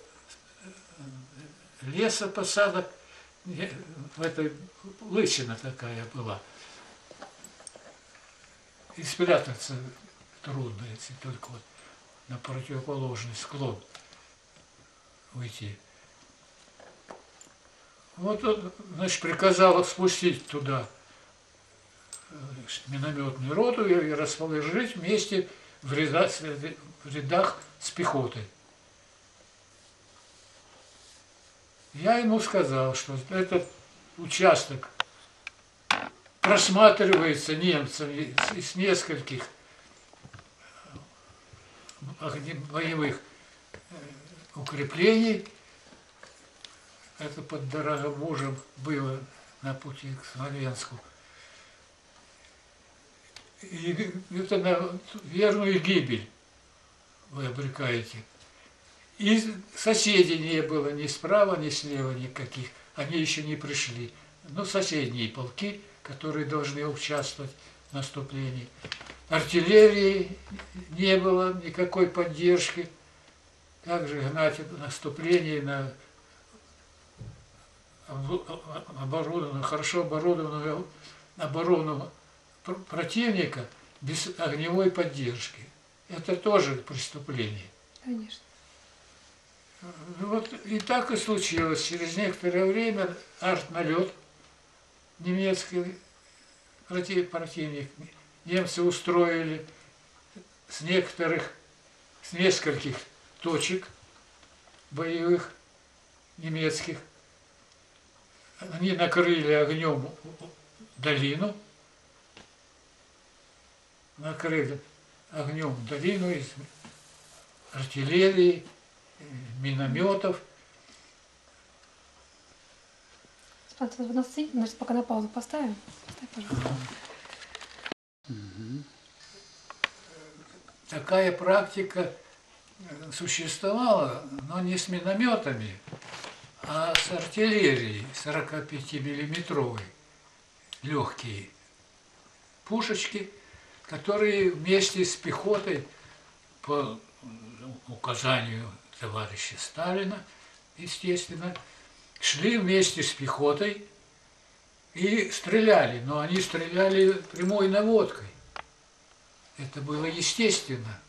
леса, посадок, в этой лысина такая была. И спрятаться трудно, если только вот на противоположный склон уйти. Вот он, значит, приказал спустить туда минометную роту и расположить вместе в рядах с пехотой. Я ему сказал, что этот участок просматривается немцами из нескольких боевых укреплений. Это под Дорогобужем было на пути к Смоленску. И это на верную гибель вы обрекаете. И соседей не было ни справа, ни слева никаких. Они еще не пришли. Но соседние полки, которые должны участвовать в наступлении. Артиллерии не было, никакой поддержки. Как же гнать наступление на оборудованную, хорошо оборудованную оборону противника без огневой поддержки? Это тоже преступление. Конечно. Вот и так и случилось. Через некоторое время артналет немецкий противник немцы устроили с нескольких точек боевых немецких. Они накрыли огнем долину, из артиллерии, минометов. Вы нас цените, значит, пока на паузу поставим. Поставь, пожалуйста. Такая практика существовала, но не с минометами, а с артиллерией 45-миллиметровой, легкие пушечки, которые вместе с пехотой по указанию товарища Сталина, естественно, шли вместе с пехотой и стреляли, но они стреляли прямой наводкой. Это было естественно.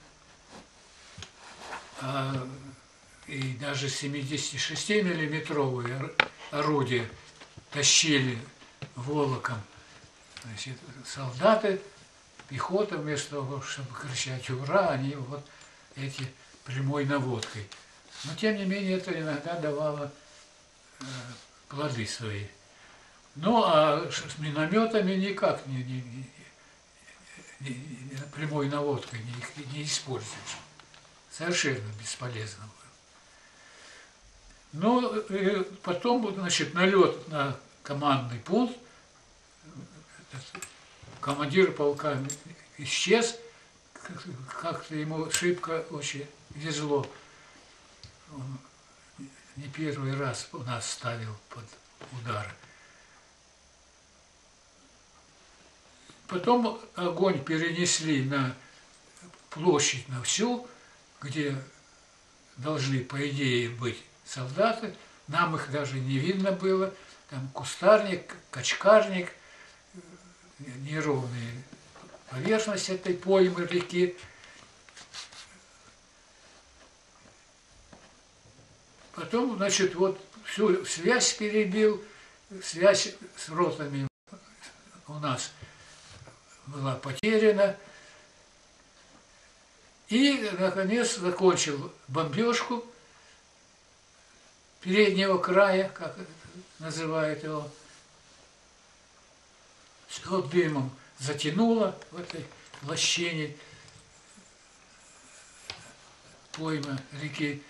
И даже 76-миллиметровые орудия тащили волоком. Значит, солдаты, пехота, вместо того, чтобы кричать «Ура!», они вот эти прямой наводкой. Но, тем не менее, это иногда давало плоды свои. Ну, а с минометами никак прямой наводкой не используешь. Совершенно бесполезно было. Ну, и потом, значит, налет на командный пункт, командир полка исчез, как-то ему шибко очень везло. Он не первый раз у нас ставил под удар. Потом огонь перенесли на площадь, на всю, где должны, по идее, быть солдаты. Нам их даже не видно было. Там кустарник, качкарник, неровные поверхность этой поймы реки. Потом, значит, вот всю связь перебил, связь с ротами у нас была потеряна. И, наконец, закончил бомбежку переднего края, как называют его. Все дымом затянуло в этой лощине пойма реки.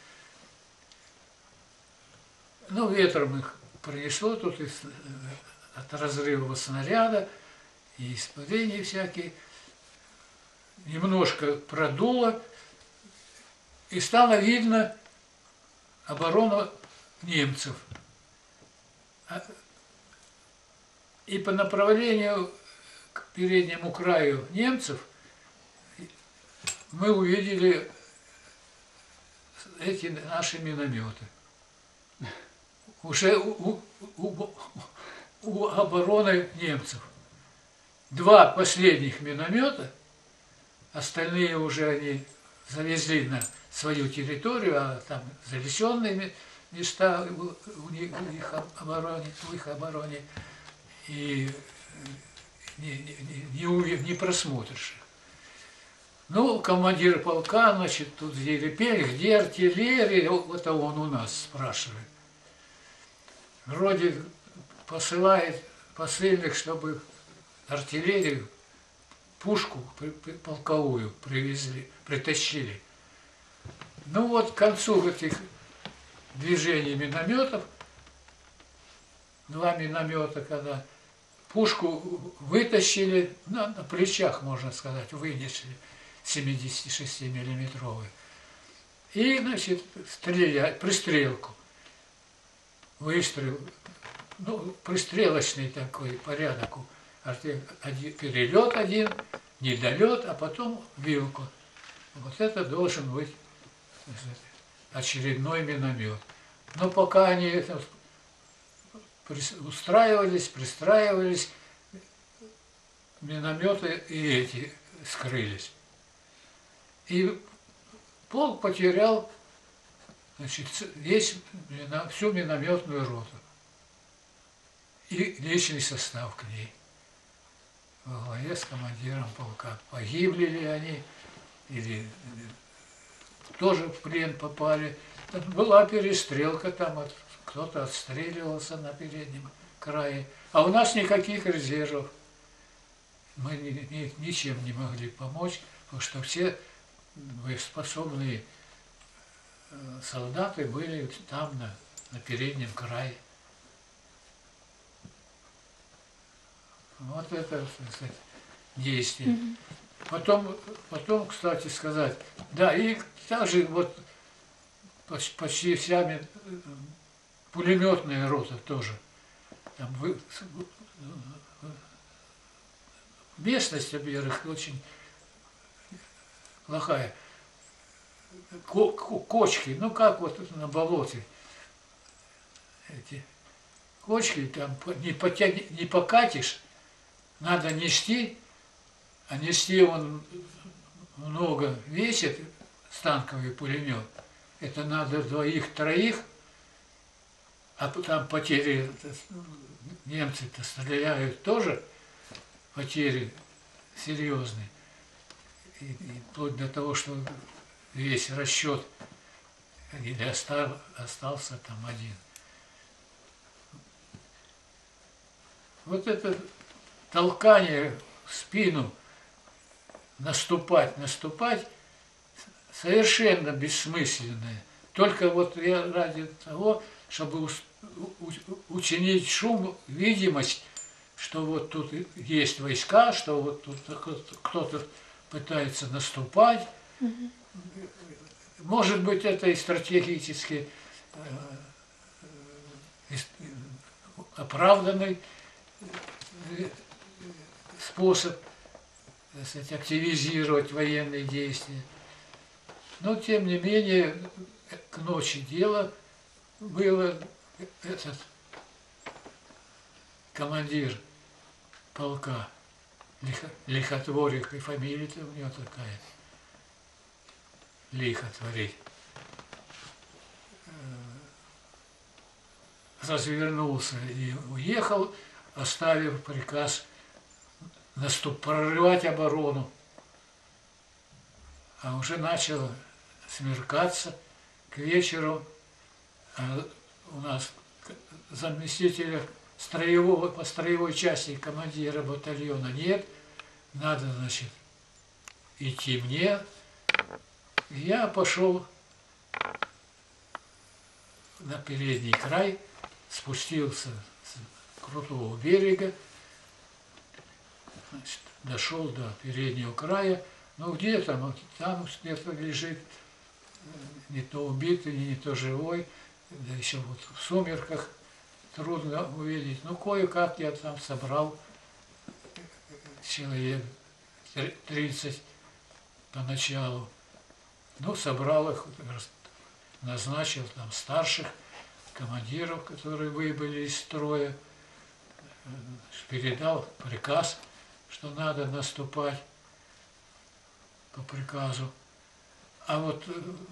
Ну, ветром их принесло тут от разрыва снаряда и испарений всякие. Немножко продуло, и стало видно оборону немцев. И по направлению к переднему краю немцев мы увидели эти наши минометы. Уже у обороны немцев. Два последних миномета, остальные уже они завезли на свою территорию, а там залесенные места в их обороне, и не просмотришь. Ну, командир полка, значит, тут репели, где артиллерия, вот он у нас спрашивает. Вроде посылает посыльных, чтобы артиллерию, пушку полковую притащили. Ну вот к концу этих движений минометов, два миномета, когда пушку вытащили, на плечах, можно сказать, вынесли 76-миллиметровый. И, значит, стрелять, пристрелку. Выстрел, ну, пристрелочный такой порядок. Перелет один, недолет, а потом вилку. Вот это должен быть очередной миномет. Но пока они пристраивались, минометы и эти скрылись. И полк потерял, значит, всю минометную роту и личный состав к ней. Во главе с командиром полка. Погибли ли они или тоже в плен попали. Была перестрелка, там кто-то отстреливался на переднем крае. А у нас никаких резервов. Мы ничем не могли помочь, потому что все боеспособные солдаты были там, на переднем крае. Вот это, так сказать, действие. Потом, кстати сказать, да, и также вот почти вся пулеметная рота тоже. Там местность, во-первых, очень плохая. Кочки, ну как вот на болоте. Эти кочки там не покатишь, надо нести, а нести он много весит, станковый пулемет. Это надо двоих-троих, а там потери, немцы-то стреляют тоже, потери серьезные. И вплоть до того, что весь расчет или остался там один. вот это толкание в спину, наступать, совершенно бессмысленное. Только вот я ради того, чтобы учинить шум, видимость, что вот тут есть войска, что вот тут кто-то пытается наступать. Может быть, это и стратегически оправданный способ, так сказать, активизировать военные действия. Но, тем не менее, к ночи дела было. Этот командир полка, Лихотворик, и фамилия-то у него такая, Лихотворить, развернулся и уехал, оставив приказ прорывать оборону. А уже начало смеркаться к вечеру. У нас заместителя по строевой части командира батальона нет. Надо, значит, идти мне. Я пошел на передний край, спустился с крутого берега, значит, дошел до переднего края. Ну где там? Там где-то лежит не то убитый, не то живой. Да еще вот в сумерках трудно увидеть. Ну, кое-как я там собрал человек 30 поначалу. Ну, собрал их, назначил там старших командиров, которые выбыли из строя, передал приказ, что надо наступать по приказу. А вот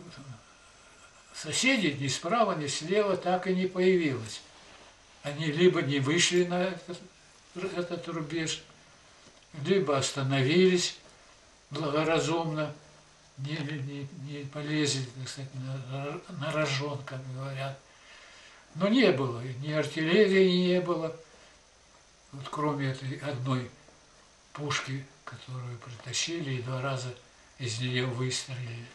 соседи ни справа, ни слева так и не появилось. Они либо не вышли на этот рубеж, либо остановились благоразумно, не полезли, так сказать, на рожон, как говорят. Но не было, ни артиллерии не было, вот кроме этой одной пушки, которую притащили, и 2 раза из нее выстрелили.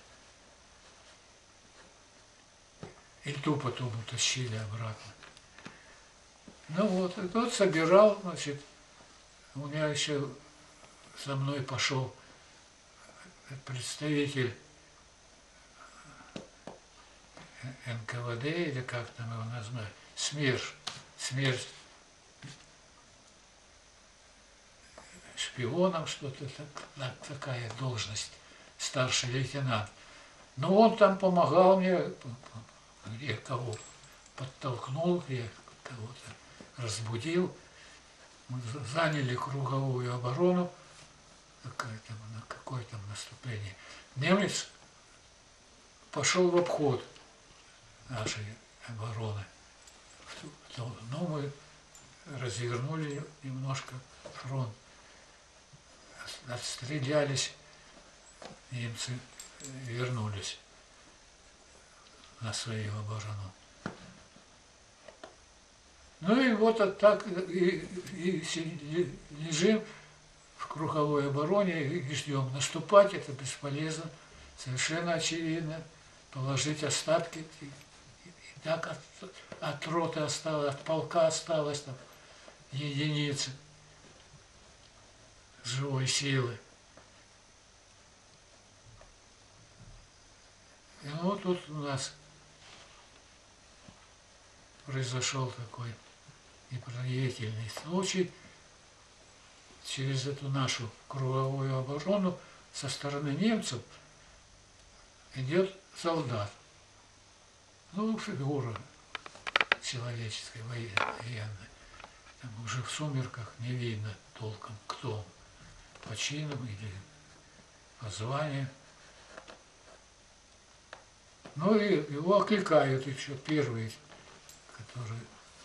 И ту потом утащили обратно. Ну вот, и тот собирал, значит, у меня еще со мной пошел представитель НКВД, или как там его назвать, смерть шпионом, что-то такая должность, старший лейтенант. Но он там помогал мне, где кого подтолкнул, где кого-то разбудил. Мы заняли круговую оборону, на какое там наступление. Немец пошел в обход нашей обороны. Но мы развернули немножко фронт. Отстрелялись, немцы вернулись на свою оборону. Ну и вот так и лежим в круговой обороне и ждем. Наступать это бесполезно, совершенно очевидно. Положить остатки. И так от роты осталось, от полка осталось там единицы живой силы. И вот тут у нас произошел такой неприятельный случай. Через эту нашу круговую оборону со стороны немцев идет солдат. Ну, фигура человеческая, военная. Там уже в сумерках не видно толком, кто он, по чинам или по званию. Ну и его окликают еще первый, который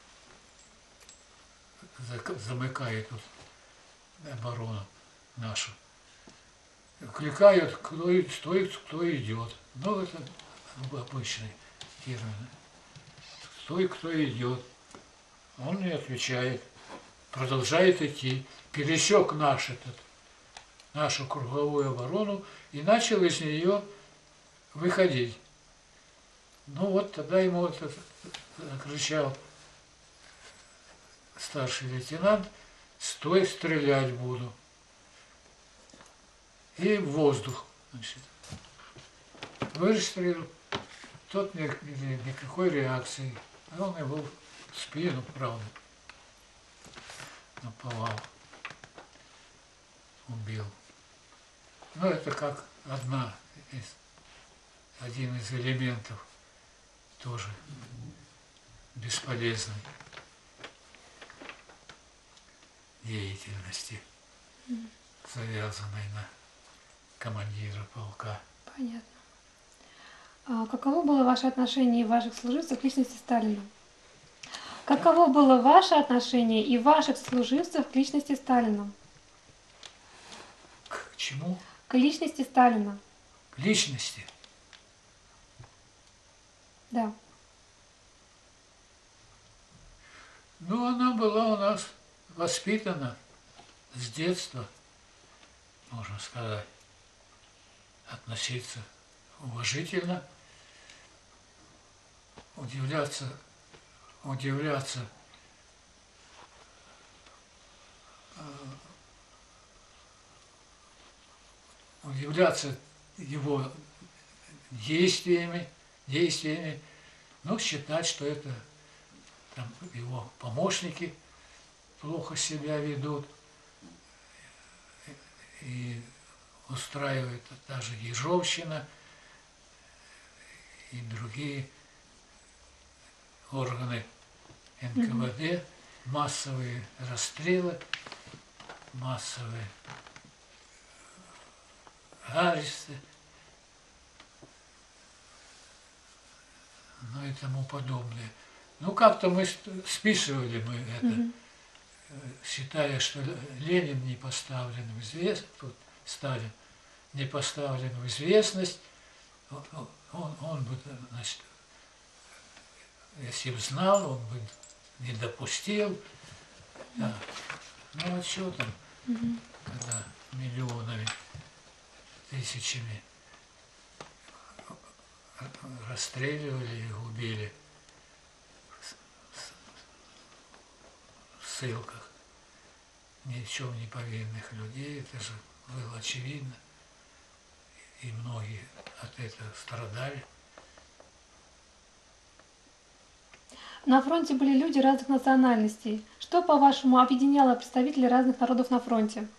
замыкает тут оборону нашу. Окликают, кто идет. Ну, это обычный термин. Кто идет. Он не отвечает. продолжает идти. Пересек нашу круговую оборону и начал из нее выходить. Ну вот тогда ему кричал старший лейтенант: «Стой, стрелять буду!» И в воздух, значит, выстрелил. Тот никакой реакции. А он его в спину, правда, наповал, убил. Ну, это как один из элементов тоже бесполезной деятельности, завязанной на командира полка. Понятно. А каково было ваше отношение и ваших служивцев к личности Сталина? Каково было ваше отношение и ваших служивцев к личности Сталина? К чему? К личности Сталина. К личности. Да. Ну, она была у нас воспитана с детства, можно сказать, относиться уважительно, удивляться его действиями, но считать, что это там его помощники плохо себя ведут и устраивает даже Ежовщина и другие органы НКВД, массовые расстрелы, массовые аресты, ну и тому подобное. Ну, как-то мы списывали это, считая, что Ленин не поставлен в известность, Сталин не поставлен в известность, он бы, значит, если бы знал, он бы не допустил. Да. Ну а что там, когда миллионами, тысячами расстреливали и убили в ссылках ни в чем не повинных людей, это же было очевидно, и многие от этого страдали. На фронте были люди разных национальностей. Что, по-вашему, объединяло представителей разных народов на фронте?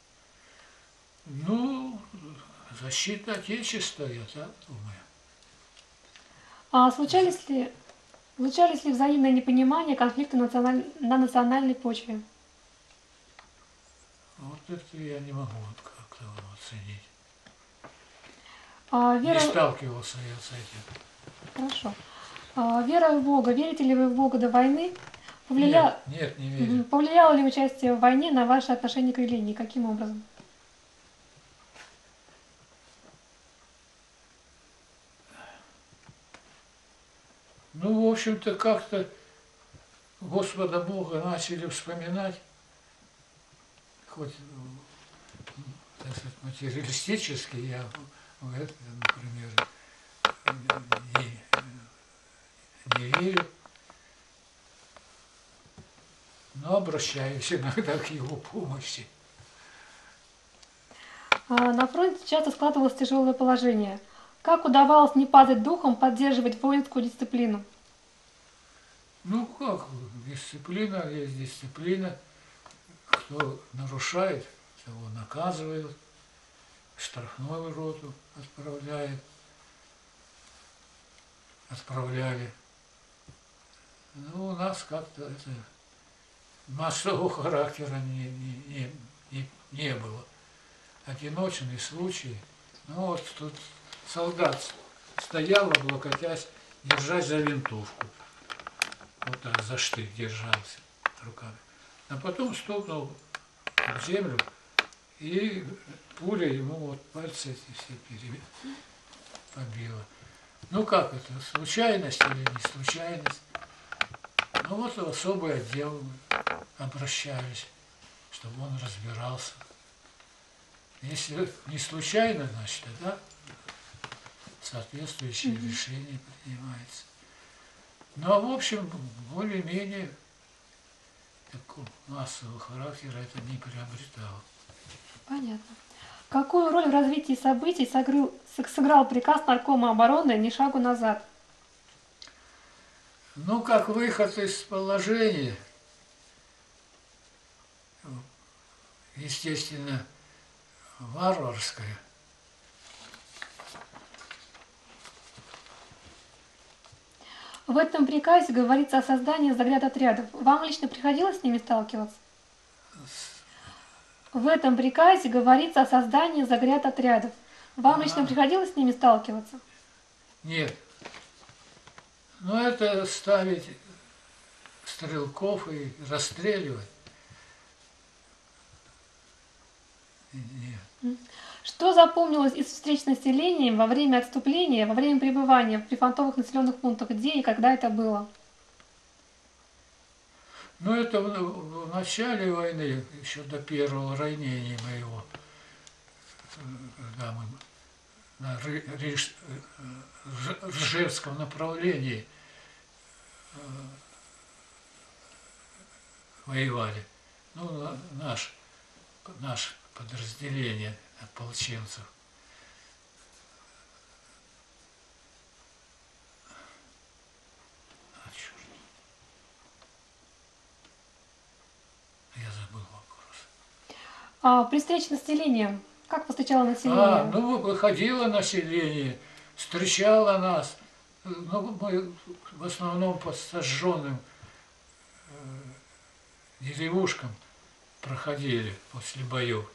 Ну, защита Отечества, я так думаю. А случались ли взаимное непонимание, конфликты на национальной почве? Вот это я не могу как-то оценить. Не сталкивался я с этим. Хорошо. Вера в Бога. Верите ли вы в Бога до войны? Нет, не верю. Повлияло ли участие в войне на ваше отношение к религии? Каким образом? Ну, в общем-то, как-то Господа Бога начали вспоминать, хоть, так сказать, материалистически, я в это, например, не верю, но обращаюсь иногда к его помощи. На фронте часто складывалось тяжелое положение. Как удавалось не падать духом, поддерживать воинскую дисциплину? Ну как, дисциплина есть дисциплина. Кто нарушает, того наказывают, в штрафную роту отправляли. Ну, у нас как-то это массового характера не было. Одиночные случаи. Ну вот тут солдат стоял, облокотясь, держась за винтовку. Вот так за штык держался руками. А потом стукнул в землю, и пуля ему вот пальцы эти все побила. Ну как это, случайность или не случайность? Ну вот в особый отдел обращались, чтобы он разбирался. Если не случайно, значит, тогда соответствующее решение принимается. Ну а в общем, более-менее такого массового характера это не приобретало. Понятно. Какую роль в развитии событий сыграл приказ Наркома обороны «Ни шагу назад»? Ну, как выход из положения, естественно, варварское. В этом приказе говорится о создании заградотрядов. Вам лично приходилось с ними сталкиваться? В этом приказе говорится о создании заградотрядов. Вам лично приходилось с ними сталкиваться? Нет. Но это ставить стрелков и расстреливать. Нет. Что запомнилось из встреч с населением во время отступления, во время пребывания в прифронтовых населенных пунктах, где и когда это было? Ну, это в начале войны, еще до первого ранения моего, когда мы на Ржевском направлении воевали. Ну, наше подразделение ополченцев. Я забыл вопрос. При встрече с населением, как встречало население? Ну, выходило население, встречало нас. Ну, мы в основном по сожженным деревушкам проходили после боев.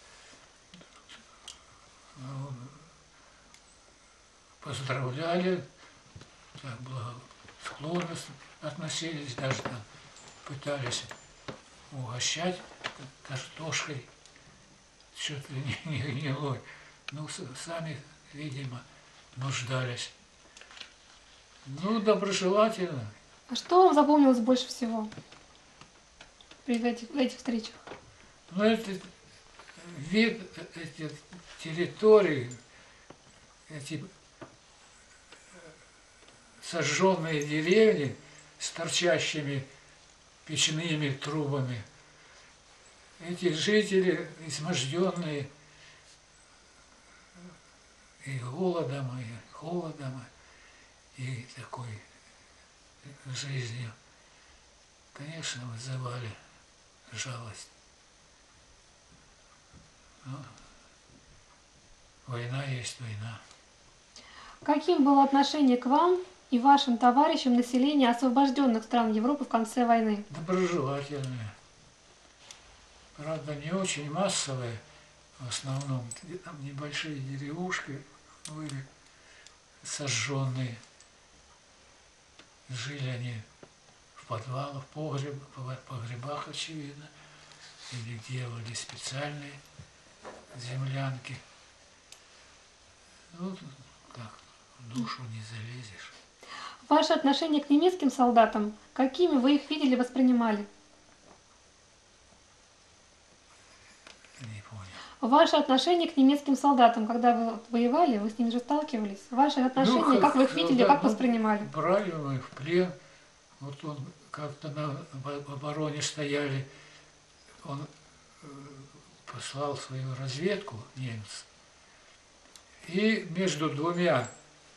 Поздравляли, так благосклонно относились, даже там пытались угощать картошкой, что-то не гнилой. Ну, сами, видимо, нуждались. Ну, доброжелательно. А что вам запомнилось больше всего при этих встречах? Ну, это вид этих территорий, эти сожженные деревни с торчащими печными трубами. Эти жители, изможденные и голодом, и холодом, и такой жизнью, конечно, вызывали жалость. Но война есть война. Каким было отношение к вам и вашим товарищам населения освобожденных стран Европы в конце войны? Доброжелательное. Правда, не очень массовое, в основном. Там небольшие деревушки были сожженные. Жили они в подвалах, в погребах, очевидно, или делали специальные землянки. Ну, как, в душу не залезешь. Ваше отношение к немецким солдатам, какими вы их видели, воспринимали? Не понял. Ваше отношение к немецким солдатам, когда вы воевали, вы с ними же сталкивались. Ваше отношение, как вы их видели, да, как воспринимали? Брали мы в плен. Вот он как-то в обороне стояли, он послал свою разведку, немец, и между двумя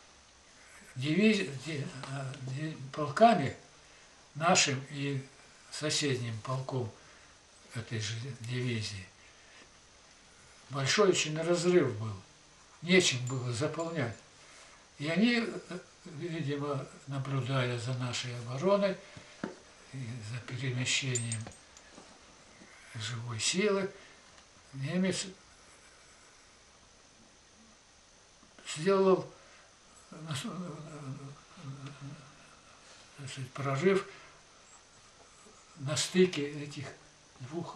полками, нашим и соседним полком этой же дивизии, большой очень разрыв был, нечем было заполнять. И они, видимо, наблюдая за нашей обороной и за перемещением живой силы, немец сделал прорыв на стыке этих двух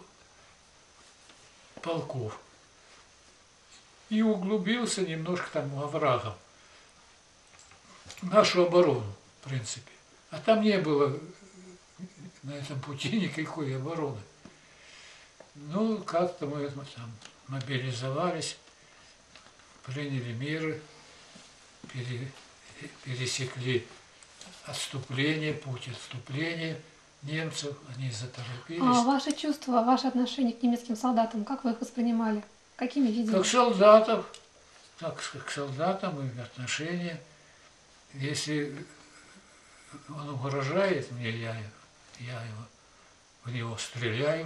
полков и углубился немножко там оврагом в нашу оборону, в принципе. А там не было на этом пути никакой обороны. Ну, как-то мы там мобилизовались, приняли меры, пересекли отступление, путь отступления немцев, они заторопились. Ваши чувства, ваше отношение к немецким солдатам, как вы их воспринимали? Какими видели? Как солдатов, так к солдатам и отношения. Если он угрожает мне, я в него стреляю.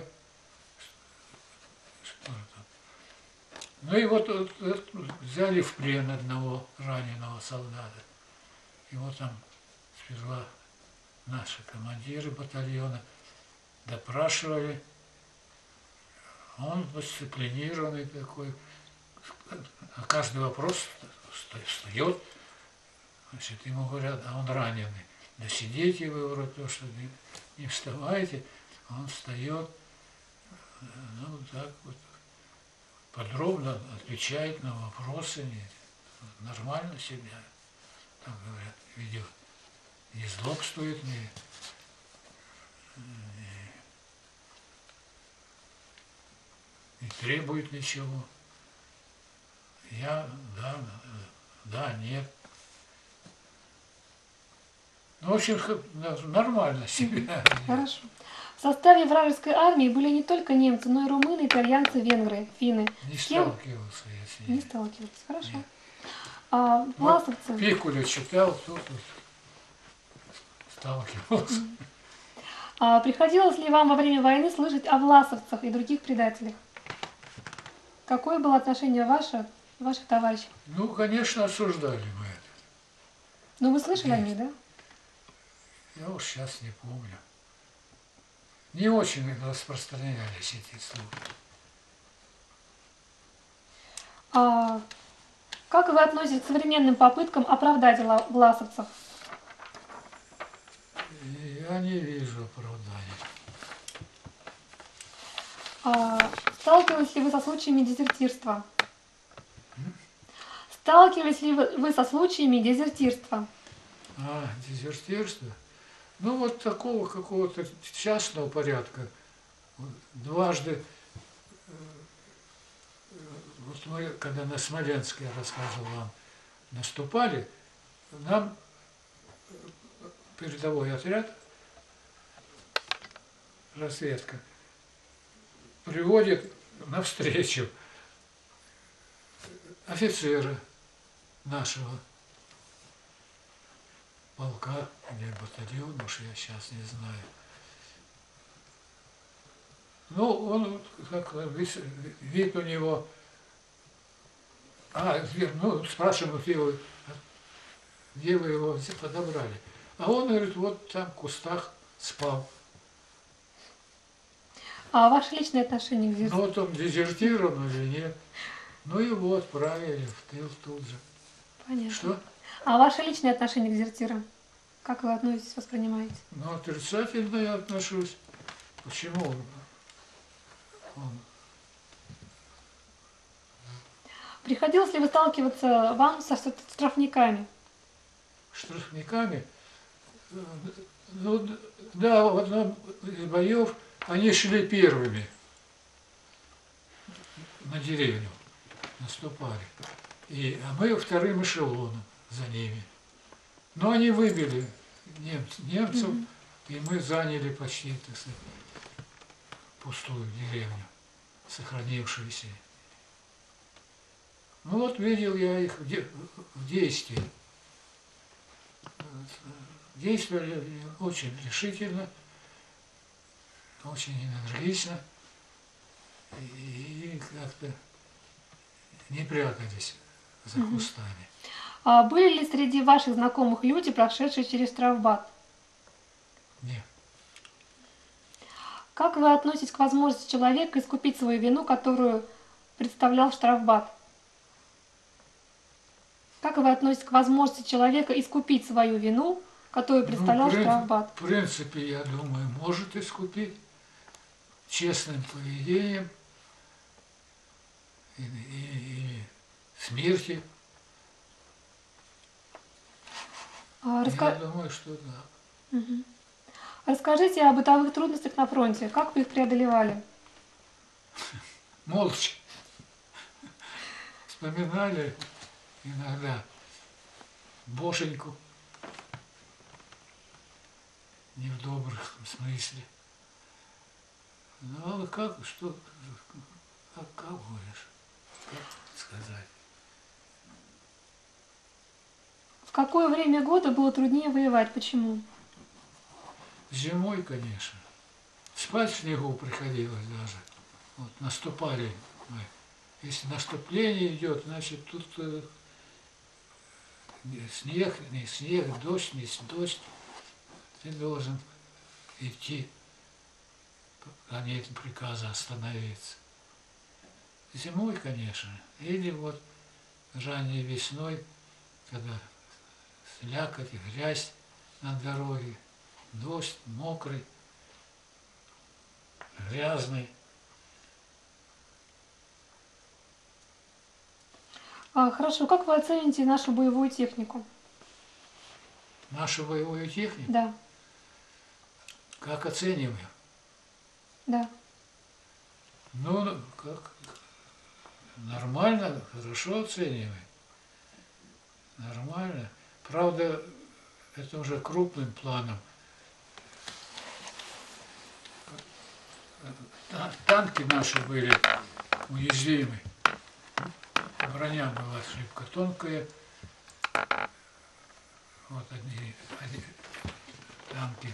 Ну и вот взяли в плен одного раненого солдата. Его там сперва наши командиры батальона допрашивали. Он дисциплинированный такой. На каждый вопрос встает. Значит, ему говорят, а он раненый. Да сидите вы, вроде то, что не вставайте. Он встает. Ну, так вот. Подробно отвечает на вопросы. Нормально себя, так говорят, ведет. Не злобствует, не требует ничего. Я, да, нет. Ну, в общем, нормально себя. Хорошо. В составе вражеской армии были не только немцы, но и румыны, итальянцы, венгры, финны. Не С кем? сталкивался я с ними. Не сталкивались. Хорошо. Нет. Власовцы. Вот Пикуля читал, тут сталкивался. Приходилось ли вам во время войны слышать о власовцах и других предателях? Какое было отношение ваших товарищей? Ну, конечно, осуждали мы это. Ну, вы слышали о Есть. них, да? Я уж сейчас не помню. Не очень распространялись эти слухи. Как вы относитесь к современным попыткам оправдать власовцев? Я не вижу оправдания. Сталкивались ли вы со случаями дезертирства? Сталкивались ли вы со случаями дезертирства? Дезертирство? Ну, вот такого какого-то частного порядка. Дважды, вот мы, когда на Смоленск, я рассказывал вам, наступали, нам передовой отряд, разведка, приводит навстречу офицера нашего полка или батальона, уж я сейчас не знаю. Ну, он, как вид у него, спрашивают его, где вы его подобрали. А он говорит, вот там в кустах спал. А ваше личное отношение к Ну, дезертирству? вот он дезертирован или нет. Ну, его отправили в тыл тут же. Понятно. Что? А ваше личное отношение к дезертирам? Как вы относитесь, воспринимаете? Ну, отрицательно я отношусь. Почему он? Приходилось ли вы сталкиваться вам со штрафниками? Штрафниками? Ну, да, в одном из боев они шли первыми на деревню, наступали. А мы вторым эшелоном за ними. Но они выбили немцев, и мы заняли почти, так сказать, пустую деревню, сохранившуюся. Ну вот видел я их в действии. Действовали очень решительно, очень энергично и как-то не прятались за кустами. А были ли среди ваших знакомых люди, прошедшие через штрафбат? Нет. Как вы относитесь к возможности человека искупить свою вину, которую представлял штрафбат? Как вы относитесь к возможности человека искупить свою вину, которую представлял штрафбат? В принципе, я думаю, может искупить честным поведением и смертью. Я думаю, что да. Расскажите о бытовых трудностях на фронте. Как вы их преодолевали? Молча. Вспоминали иногда Боженьку, не в добром смысле. Ну, а как, что, как будешь, как сказать? В какое время года было труднее воевать? Почему? Зимой, конечно. Спать в снегу приходилось даже. Вот, наступали мы. Если наступление идет, значит, тут снег, не снег, дождь, не дождь. Ты должен идти, а нет приказа остановиться. Зимой, конечно. Или вот ранней весной, когда слякоть и грязь на дороге, дождь мокрый, грязный. Хорошо, как вы оцените нашу боевую технику? Нашу боевую технику, Да, как оцениваем? да. Ну, как нормально, хорошо оцениваем. Нормально. Правда, это уже крупным планом. Танки наши были уязвимы. Броня была шибко тонкая. Вот одни танки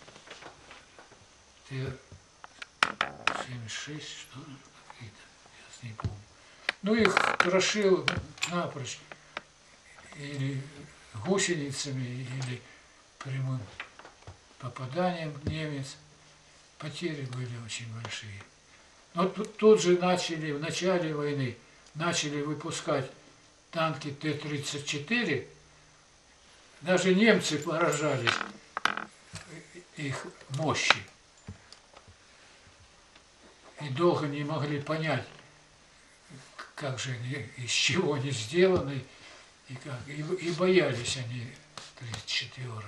Т-76, что ли, какие-то, сейчас не помню. Ну, их крошил напрочь или гусеницами, или прямым попаданием немец. Потери были очень большие. Но тут же начали, в начале войны, начали выпускать танки Т-34. Даже немцы поражались их мощи. И долго не могли понять, как же они, из чего они сделаны, и как. И боялись они 34-ок.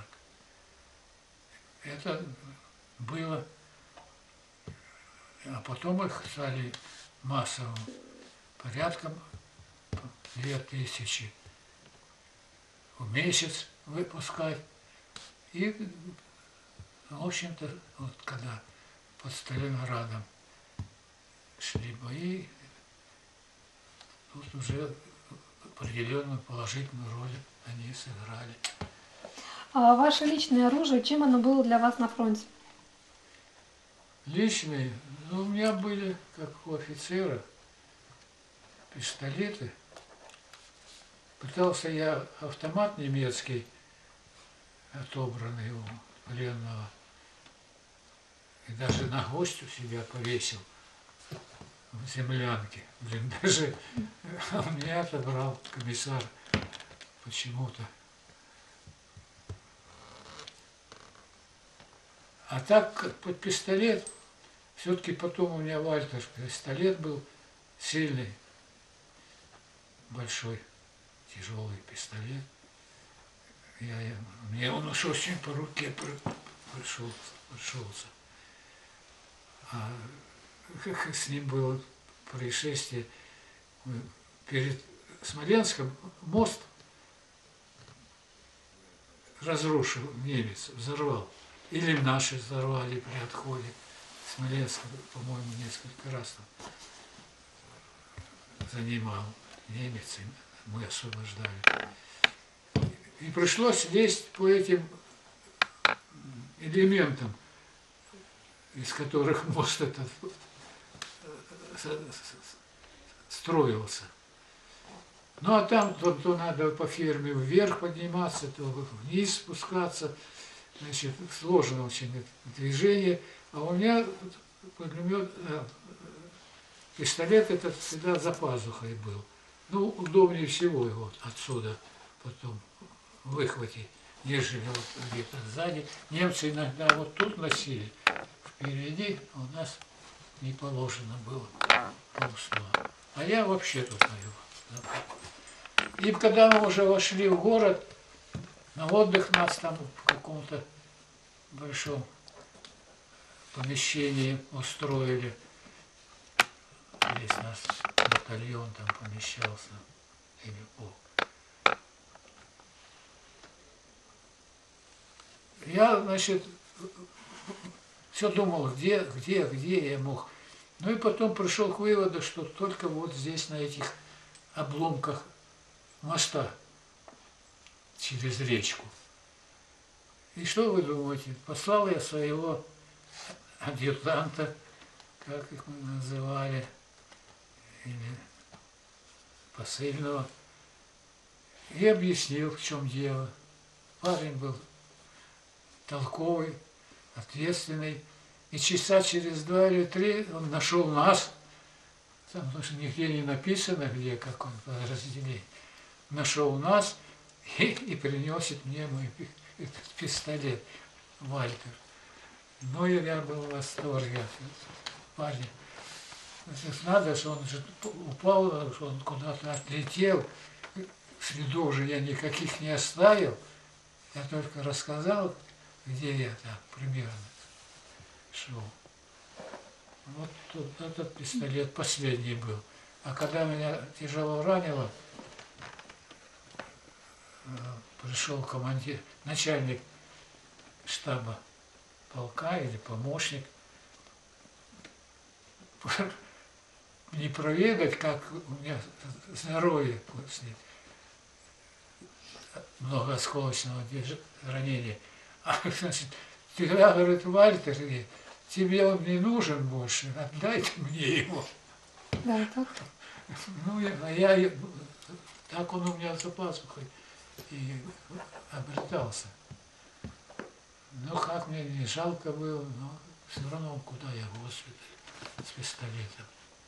Это было. А потом их стали массовым порядком 2000 в месяц выпускать. И, в общем-то, вот когда под Сталинградом шли бои, тут уже определенную положительную роль они сыграли. А ваше личное оружие, чем оно было для вас на фронте? Личные, ну, у меня были, как у офицера, пистолеты. Пытался я автомат немецкий, отобранный у пленного, и даже на гвоздь у себя повесил в землянке. Блин, даже у меня отобрал комиссар почему-то. А так, под пистолет, все-таки потом у меня Вальтер пистолет был сильный, большой, тяжелый пистолет. Мне он уж очень по руке пришелся. А как с ним было происшествие, перед Смоленском мост разрушил немец, взорвал. Или наши взорвали при отходе. Смоленск, по-моему, несколько раз там занимал немец, и мы освобождали. И пришлось лезть по этим элементам, из которых мост этот строился. Ну а там то надо по ферме вверх подниматься, то вниз спускаться. Значит, сложно очень это движение. А у меня пулемет, пистолет этот всегда за пазухой был. Ну, удобнее всего его отсюда потом выхватить, нежели вот где-то сзади. Немцы иногда вот тут носили, впереди у нас не положено было полуслова. А я вообще тут воевал. И когда мы уже вошли в город, на отдых нас там в каком-то большом помещении устроили. Здесь у нас батальон там помещался. Или полк. Я, значит, все думал, где я мог. Ну и потом пришел к выводу, что только вот здесь, на этих обломках моста через речку. И что вы думаете? Послал я своего адъютанта, как их мы называли, или посыльного, и объяснил, в чем дело. Парень был толковый, ответственный. И часа через 2 или 3 он нашел нас, там, потому что нигде не написано, где, какое подразделение, нашел нас и приносит мне мой этот пистолет Вальтер. Ну, и я был в восторге. Парень, значит, надо, что он же упал, что он куда-то отлетел, следов же я никаких не оставил, я только рассказал, где я там примерно шел. Вот этот пистолет последний был. А когда меня тяжело ранило, пришел командир, начальник штаба полка или помощник, не проведать, как у меня здоровье после многоосколочного ранения. А, значит, тогда, говорит, Вальтер, тебе он не нужен больше, отдайте мне его. Да, так. Ну, так он у меня за пазухой и обретался. Ну, как мне не жалко было, но все равно куда я в госпиталь с пистолетом.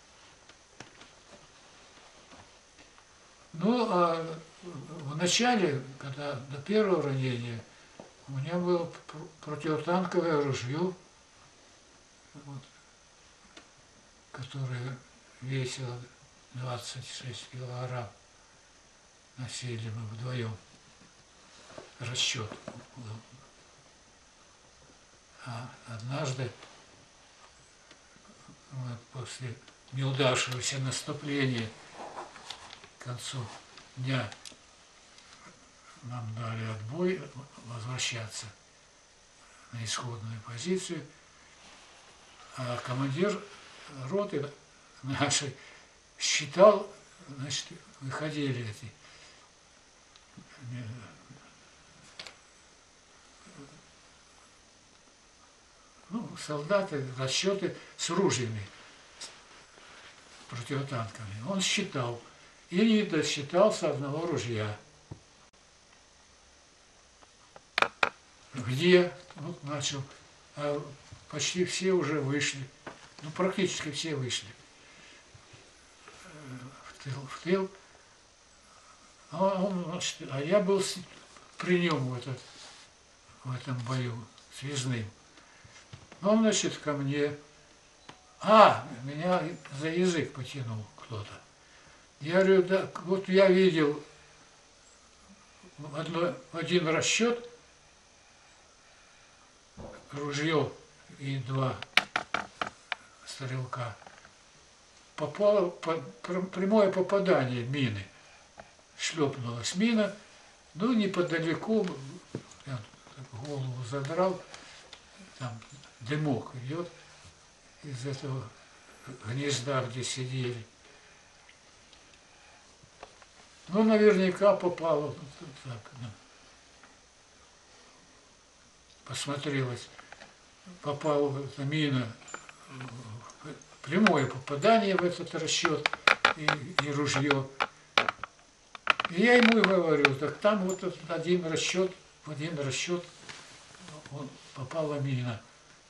Ну, а в начале, когда до первого ранения, у меня было противотанковое ружье, вот, которое весило 26 килограмм. Носили мы вдвоем. Расчет был. А однажды мы после неудавшегося наступления к концу дня нам дали отбой возвращаться на исходную позицию, а командир роты нашей считал, значит, выходили эти солдаты, расчеты с ружьями противотанковыми. Он считал и не досчитался одного ружья. Где? Вот начал. А почти все уже вышли. Ну, практически все вышли. В тыл. А я был при нем в этом бою связным. Он, значит, ко мне. Меня за язык потянул кто-то. Я говорю, да, вот я видел один расчет, ружье и 2 стрелка. Попало прямое попадание мины. Шлепнулась мина, ну, неподалеку, я голову задрал, там дымок идет из этого гнезда, где сидели. Ну, наверняка попало, так, да. Посмотрелось, попала эта мина, прямое попадание в этот расчет и ружье. И я ему и говорю, так там вот в один расчет попала мина.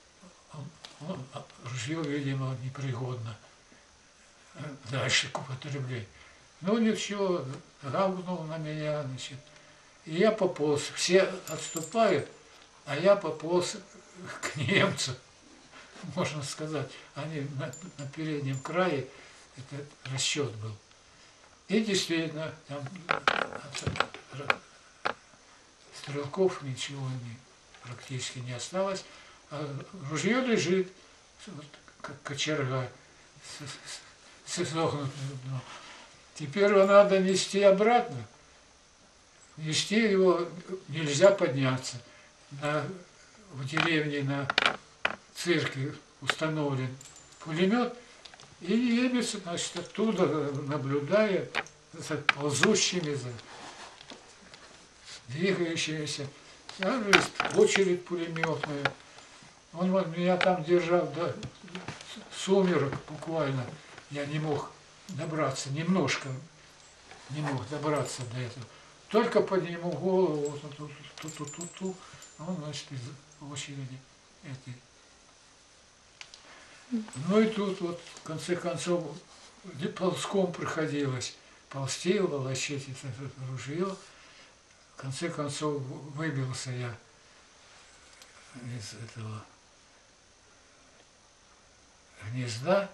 Ружье, видимо, непригодно дальше к употреблению. Ну ничего, гавкнул на меня, значит. И я пополз. Все отступают, а я пополз к немцу, можно сказать. Они на переднем крае, этот расчет был. И действительно, там от стрелков ничего практически не осталось, А ружье лежит, вот, как кочерга, с изогнутым дном. Теперь его надо нести обратно. Нести его нельзя подняться. В деревне на цирке установлен пулемет, и немец, значит, оттуда, наблюдая за ползущими, за двигающимися, очередь пулеметная. Он вот меня там держал до сумерок буквально. Я не мог добраться, немножко не мог добраться до этого. Только подниму голову, вот тут, он, значит, из очереди этой. Ну и тут вот, в конце концов, ползком приходилось ползти, волочить это ружье. В конце концов, выбился я из этого гнезда,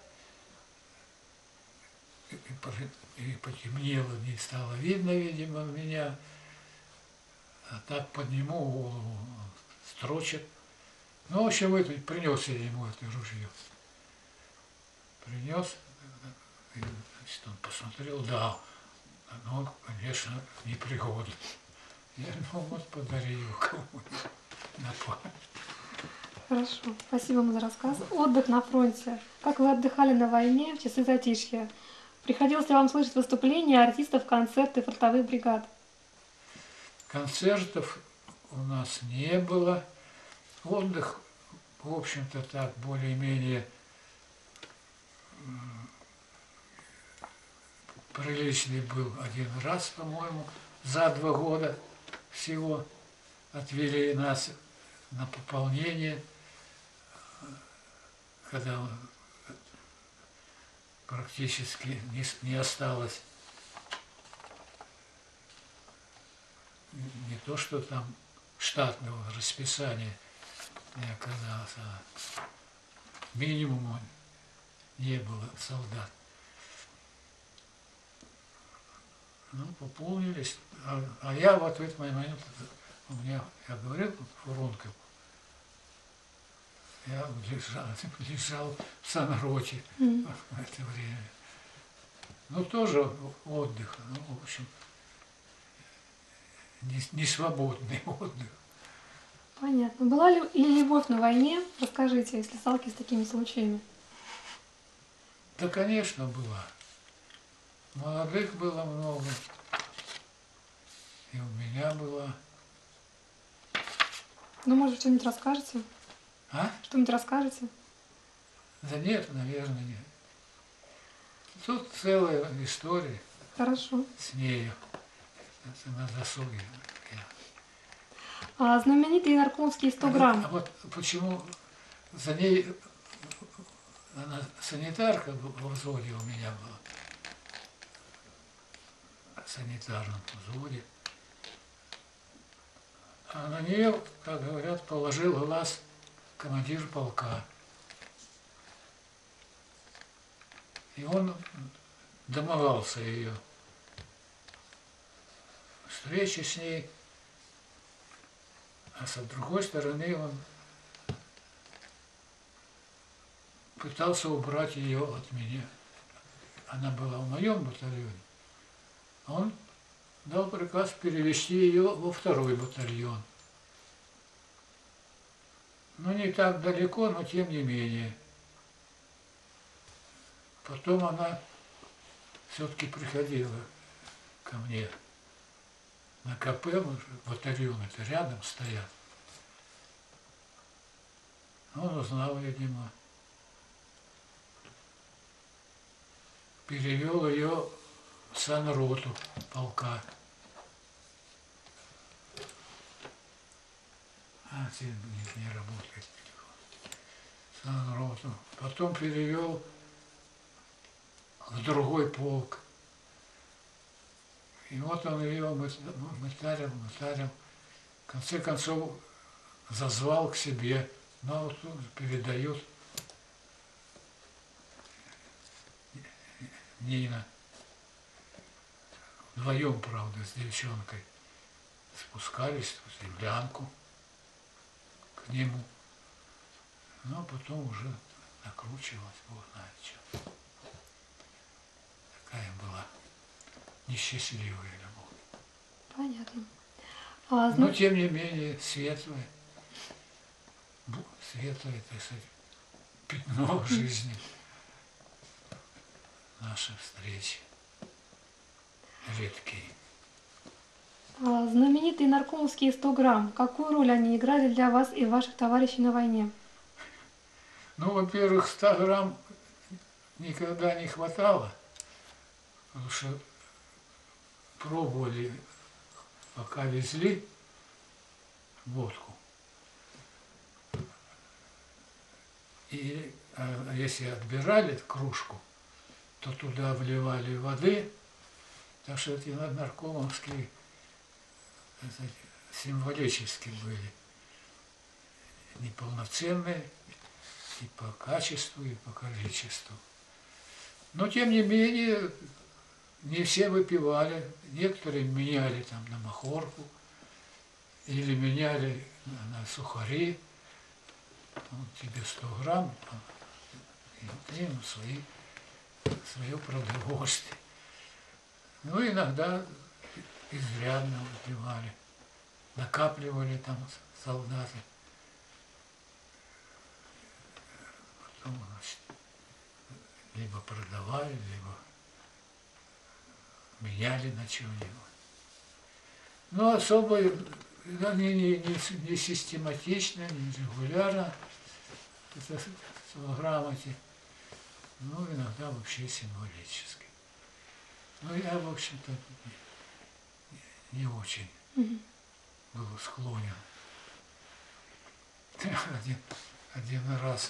и потемнело, не стало видно, видимо, меня. А так подниму голову, строчит. Ну, в общем, принес я ему это ружье. Принес, и, значит, он посмотрел, да, оно, конечно, непригодно. Я, ну вот, подари его кому-нибудь на память. Хорошо, спасибо вам за рассказ. Отдых на фронте. Как вы отдыхали на войне в часы затишья? Приходилось ли вам слышать выступления артистов, концерты фронтовых бригад? Концертов у нас не было. Отдых, в общем-то, так, более-менее приличный был один раз, по-моему, за 2 года всего. Отвели нас на пополнение, когда практически не осталось не то, что там штатного расписания не оказалось, а минимума не было солдат. Ну, пополнились. А я вот в этот момент, у меня, я говорил, Фурунков, я лежал в санроте в это время. Ну, тоже отдых, ну, в общем, не свободный отдых. Понятно. Была ли любовь на войне? Расскажите, если сталкивались с такими случаями. Да, конечно, была. Молодых было много. И у меня было. Ну, может, что-нибудь расскажете? А? Что-нибудь расскажете? Да нет, наверное, нет. Тут целая история. Хорошо. С нею. Это на досуге. Знаменитые наркомские 100 грамм. А вот почему за ней она санитарка в взводе у меня была. В санитарном взводе. А на нее, как говорят, положил глаз командир полка. И он домогался ее встречи с ней, а с другой стороны он пытался убрать ее от меня. Она была в моем батальоне. Он дал приказ перевести ее во 2-й батальон. Ну, не так далеко, но тем не менее. Потом она все-таки приходила ко мне на КП, батальоны-то рядом стоят. Он узнал, видимо, перевел ее в санроту полка. Не работает. Санроту. Потом перевел в другой полк. И вот он ее мытарил. В конце концов зазвал к себе. Но вот он передает Нина. Вдвоем, правда, с девчонкой. Спускались в землянку к нему. Ну, а потом уже накручивалось, Бог знает что. Такая была несчастливая любовь. Понятно. Но, тем не менее, светлая, светлое, так сказать, пятно в жизни. Наши встречи редкие. Знаменитые наркомовские 100 грамм. Какую роль они играли для вас и ваших товарищей на войне? Ну, во-первых, 100 грамм никогда не хватало, потому что пробовали, пока везли водку. И если отбирали кружку, то туда вливали воды, так что эти наркомовские, так сказать, символически были неполноценные и по качеству, и по количеству. Но, тем не менее, не все выпивали, некоторые меняли там на махорку или меняли на сухари. Вот тебе 100 грамм, и ты свое продовольствие. Ну, иногда изрядно выпивали, накапливали там солдаты. Потом, значит, либо продавали, либо меняли на чего-нибудь. Но особо не систематично, не регулярно, это в грамоте, но иногда вообще символически. Но я, в общем-то, не очень был склонен. Один раз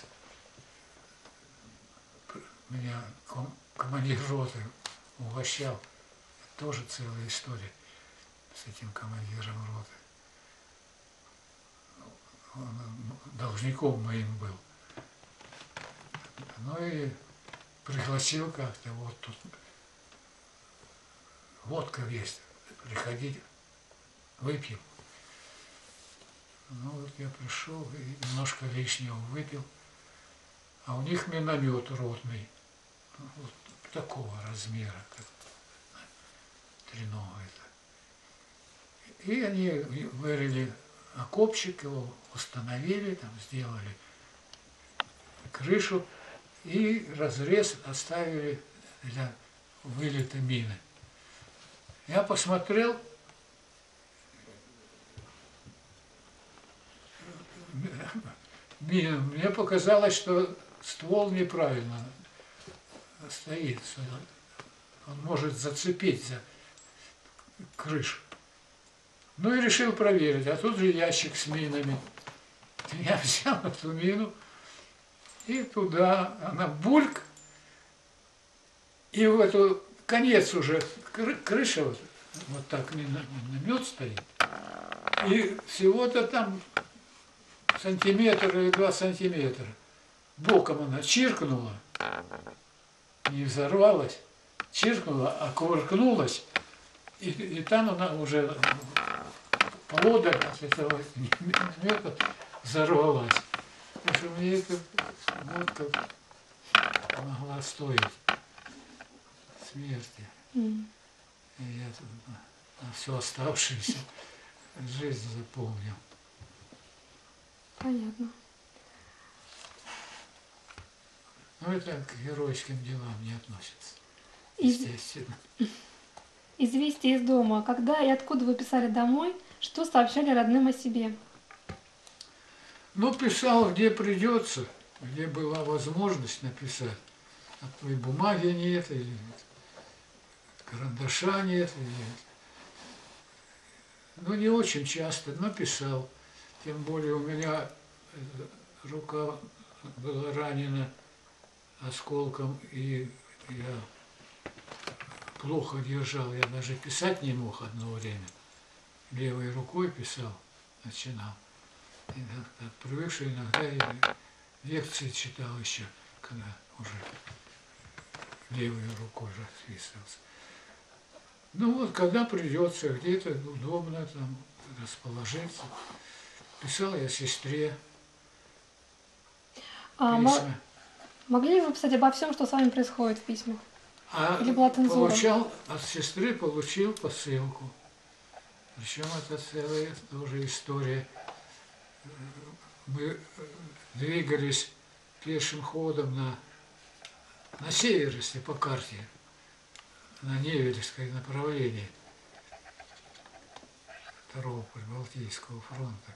меня командир роты угощал. Тоже целая история с этим командиром роты. Он должником моим был. Ну и пригласил как-то, вот тут водка есть, приходи, выпьем. Ну вот я пришел и немножко лишнего выпил, а у них миномет ротный, вот такого размера, как тренога это. И они вырыли окопчик, его установили, там сделали крышу и разрез оставили для вылета мины. Я посмотрел, мне показалось, что ствол неправильно стоит, он может зацепить за крышу. Ну и решил проверить, а тут же ящик с минами. Я взял эту мину и туда, она бульк, и в эту конец уже крыша вот так миномет стоит, и всего-то там сантиметр или 2 сантиметра. Боком она чиркнула, не взорвалась, чиркнула, а кувыркнулась, и там она уже подаль от этого миномета взорвалась. Так что мне эта водка могла стоить смерти. И я на всю оставшуюся жизнь запомнил. Понятно. Но это к героическим делам не относится, естественно. Известие из дома. Когда и откуда вы писали домой? Что сообщали родным о себе? Ну, писал, где придется, где была возможность написать. А то и бумаги нет, и карандаша нет. Ну, не очень часто, но писал. Тем более у меня рука была ранена осколком, и я плохо держал, я даже писать не мог одно время. Левой рукой писал, начинал. Привыкший иногда и лекции читал еще, когда уже левой рукой расписывался. Ну вот, когда придется, где-то удобно там расположиться. Писал я сестре. А письма. могли ли вы писать обо всем, что с вами происходит в письмах? А Или была цензура? получал от сестры, получил посылку. Причем это целая тоже история. Мы двигались пешим ходом на север, если по карте, на Невельское направление Второго Прибалтийского фронта.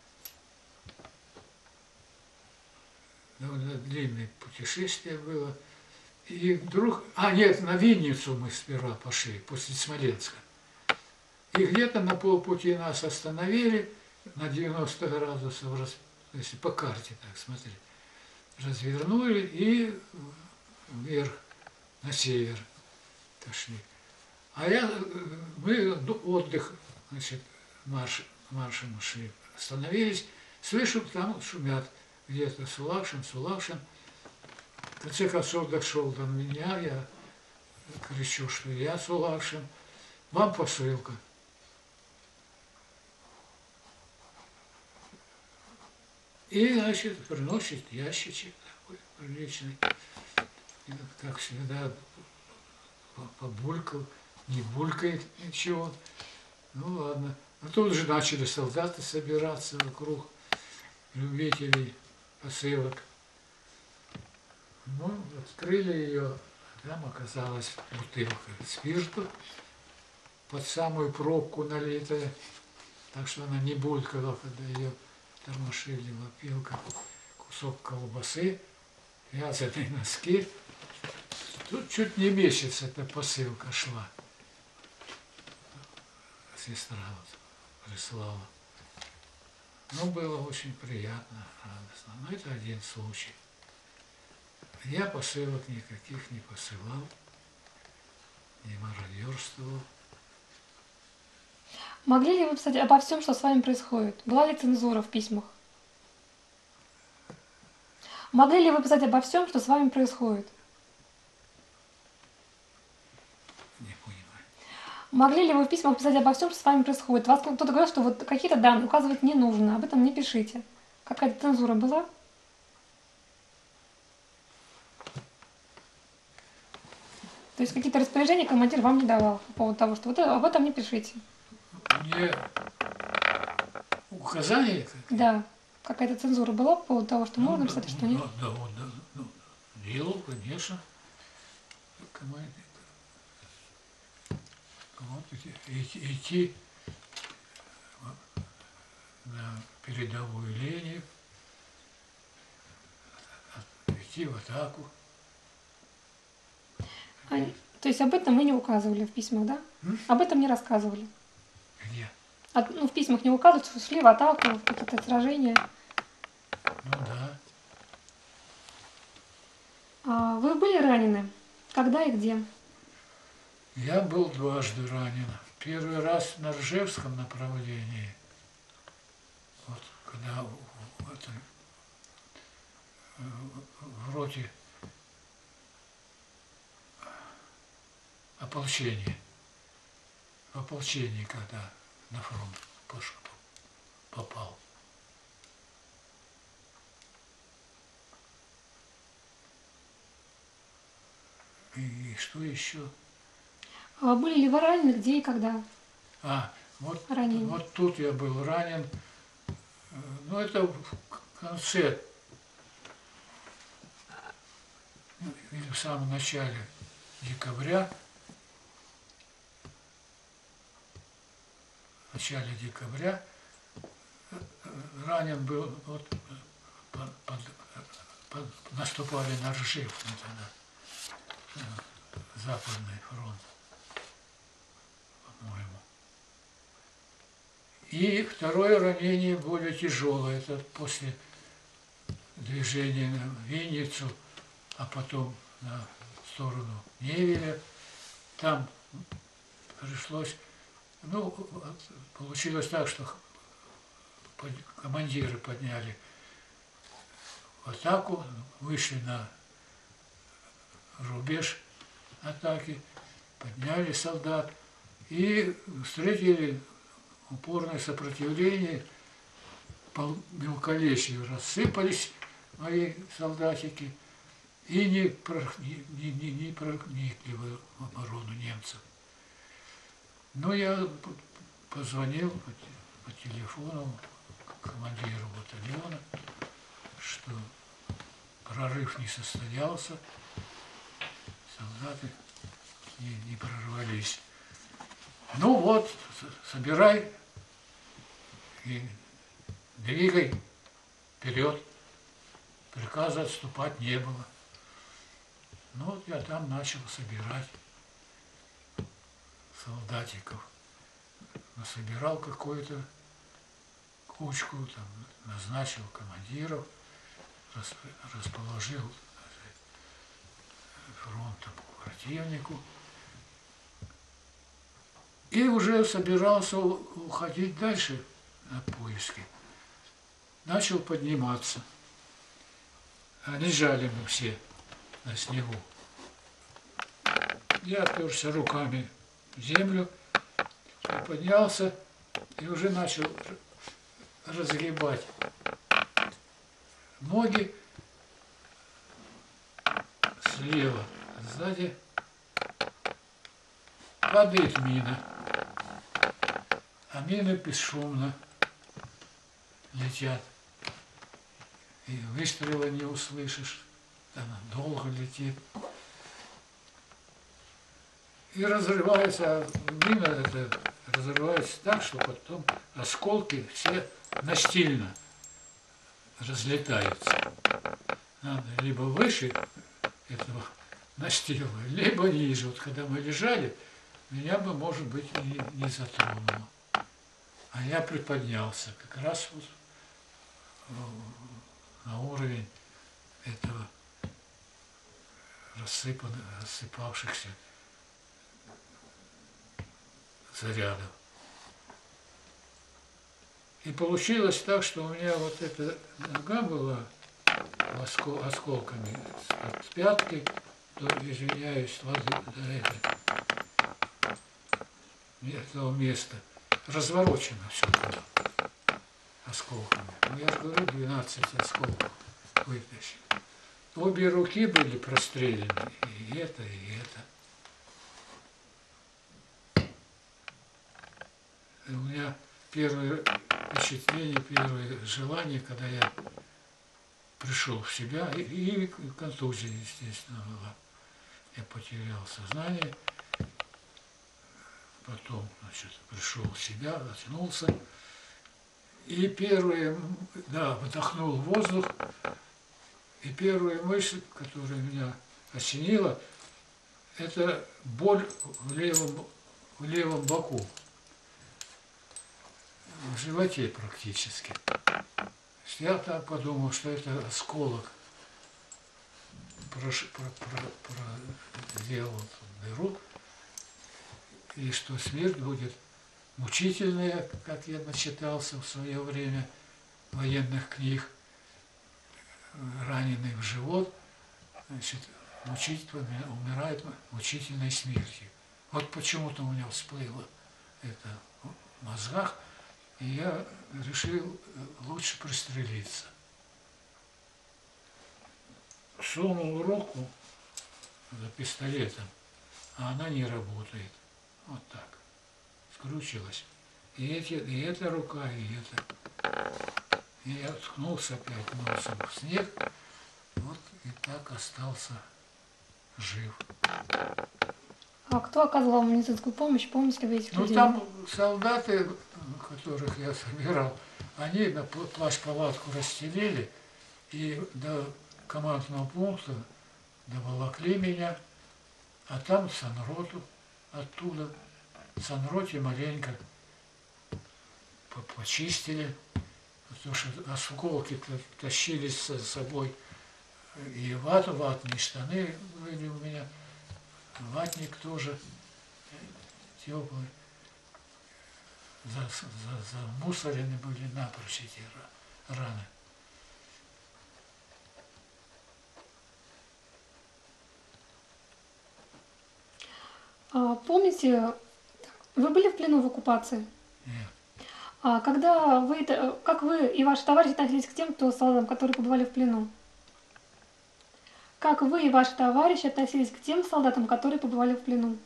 Довольно длинное путешествие было. И вдруг... нет, на Винницу мы сперва пошли, после Смоленска. И где-то на полпути нас остановили на 90 градусов, если по карте так смотреть. Развернули и вверх, на север пошли. Мы отдых, значит, маршем шли, остановились, слышу, там шумят где-то Сулакшин. В конце концов дошел до меня, я кричу, что я Сулакшин, вам посылка. И, значит, приносит ящичек такой приличный. И, как всегда, побулькал, не булькает ничего. Ну ладно. А тут же начали солдаты собираться вокруг любителей посылок. Ну, открыли ее, там оказалась бутылка спирту, под самую пробку налитая, так что она не булькала, когда ее тормошили, опилка, кусок колбасы, вязаные носки. Тут чуть не месяц эта посылка шла. Сестра вот прислала. Ну, было очень приятно, радостно. Но это один случай. Я посылок никаких не посылал, не мародерствовал. Могли ли вы писать обо всем, что с вами происходит? Была ли цензура в письмах? Могли ли вы писать обо всем, что с вами происходит? Не понимаю. Могли ли вы в письмах писать обо всем, что с вами происходит? Вас кто-то говорил, что вот какие-то данные указывать не нужно, об этом не пишите. Какая-то цензура была? То есть какие-то распоряжения командир вам не давал по поводу того, что вот об этом не пишите? Мне указания? Да. Какая-то цензура была по поводу того, что можно писать, а что нет? Да, делал, конечно. Вот идти на передовую линию, идти в атаку. То есть об этом вы не указывали в письмах, да? Об этом не рассказывали? Где? В письмах не указывают, что шли в атаку, в какие-то сражения. Ну да. Вы были ранены? Когда и где? Я был дважды ранен. Первый раз на Ржевском направлении, вот когда в роте ополчения, в ополчении, когда на фронт попал. И что еще? Были ли вы ранены, где и когда? Вот тут я был ранен. Ну, это в конце, или в самом начале декабря. В начале декабря ранен был, вот, наступали на Ржев, тогда, Западный фронт, по-моему. И второе ранение более тяжелое, это после движения в Винницу, а потом на сторону Невеля. Там пришлось, ну, получилось так, что командиры подняли в атаку, вышли на рубеж атаки, подняли солдат и встретили упорное сопротивление, по мелколесью рассыпались, мои солдатики и не проникли в оборону немцев. Но я позвонил по телефону командиру батальона, что прорыв не состоялся, солдаты не прорвались. Ну вот, собирай и двигай вперед. Приказа отступать не было. Ну вот я там начал собирать солдатиков. Насобирал какую-то кучку, там, назначил командиров, расположил фронтом к противнику. И уже собирался уходить дальше на поиски. Начал подниматься. А лежали мы все на снегу. Я оперся руками в землю, поднялся и уже начал разгибать ноги слева, сзади падает мина, а мины бесшумно летят. И выстрела не услышишь, она долго летит. И разрывается, а мина это разрывается так, что потом осколки все настильно разлетаются. Надо либо выше этого настила, либо ниже. Вот когда мы лежали, меня бы, может быть, не затронуло. А я приподнялся как раз вот на уровень этого рассыпавшихся зарядов. И получилось так, что у меня вот эта нога была осколками с пятки, то, извиняюсь, до этого места разворочено все туда осколками. Ну, я же говорю, 12 осколков вытащили. Обе руки были прострелены, и это, и это. И у меня первое впечатление, первое желание, когда я пришел в себя, и контузия, естественно, была. Я потерял сознание, потом, значит, пришел в себя, очнулся. И первое, да, вдохнул воздух, и первая мысль, которая меня осенила, это боль в левом боку, в животе практически. Я так подумал, что это осколок сделал дыру, и что смерть будет мучительная, как я начитался в свое время военных книг, раненый в живот, значит, умирает мучительной смертью. Вот почему-то у меня всплыло это в мозгах, и я решил лучше пристрелиться. Сунул руку за пистолетом, а она не работает. Вот так. Скручилась. И эта рука, и эта. И я ткнулся опять носом в снег, вот и так остался жив. А кто оказывал вам медицинскую помощь? Помните ли вы этих людей? Ну там солдаты, которых я собирал, они на плащ-палатку расстелили и до командного пункта доволокли меня, а там санроту оттуда. В санроте маленько почистили, потому что осколки тащились с собой, и ватные штаны были у меня, ватник тоже теплый, замусорены были напрочь эти раны. Помните, вы были в плену в оккупации? Нет. Как вы и ваши товарищи относились к тем, кто солдатам, которые побывали в плену? как вы и ваши товарищи относились к тем солдатам, которые побывали в плену?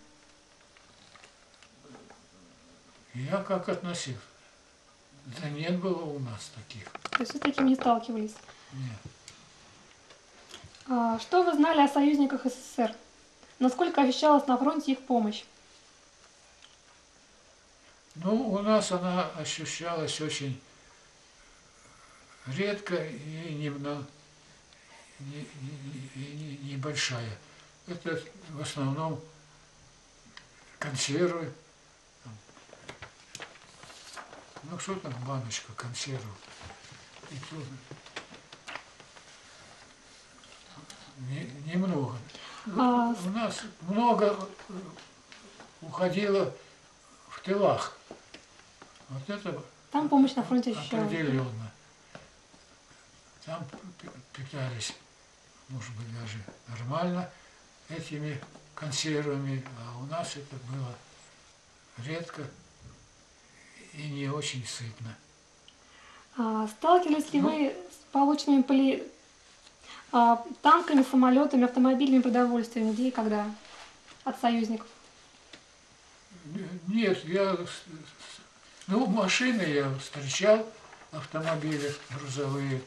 Я как относился? Да нет было у нас таких. То есть вы с таким не сталкивались. Нет. Что вы знали о союзниках СССР? Насколько ощущалась на фронте их помощь? Ну, у нас она ощущалась очень редко и небольшая. Это в основном консервы. Ну, что там, баночка консервов. И тут немного. У нас много уходило в тылах. Вот это Там помощь на фронте ощущалась. определенно. Там питались, может быть, даже нормально этими консервами, а у нас это было редко и не очень сытно. Сталкивались ли вы с полученными танками, самолетами, автомобилями, продовольствием, где и когда от союзников? Нет, машины я встречал, автомобили грузовые.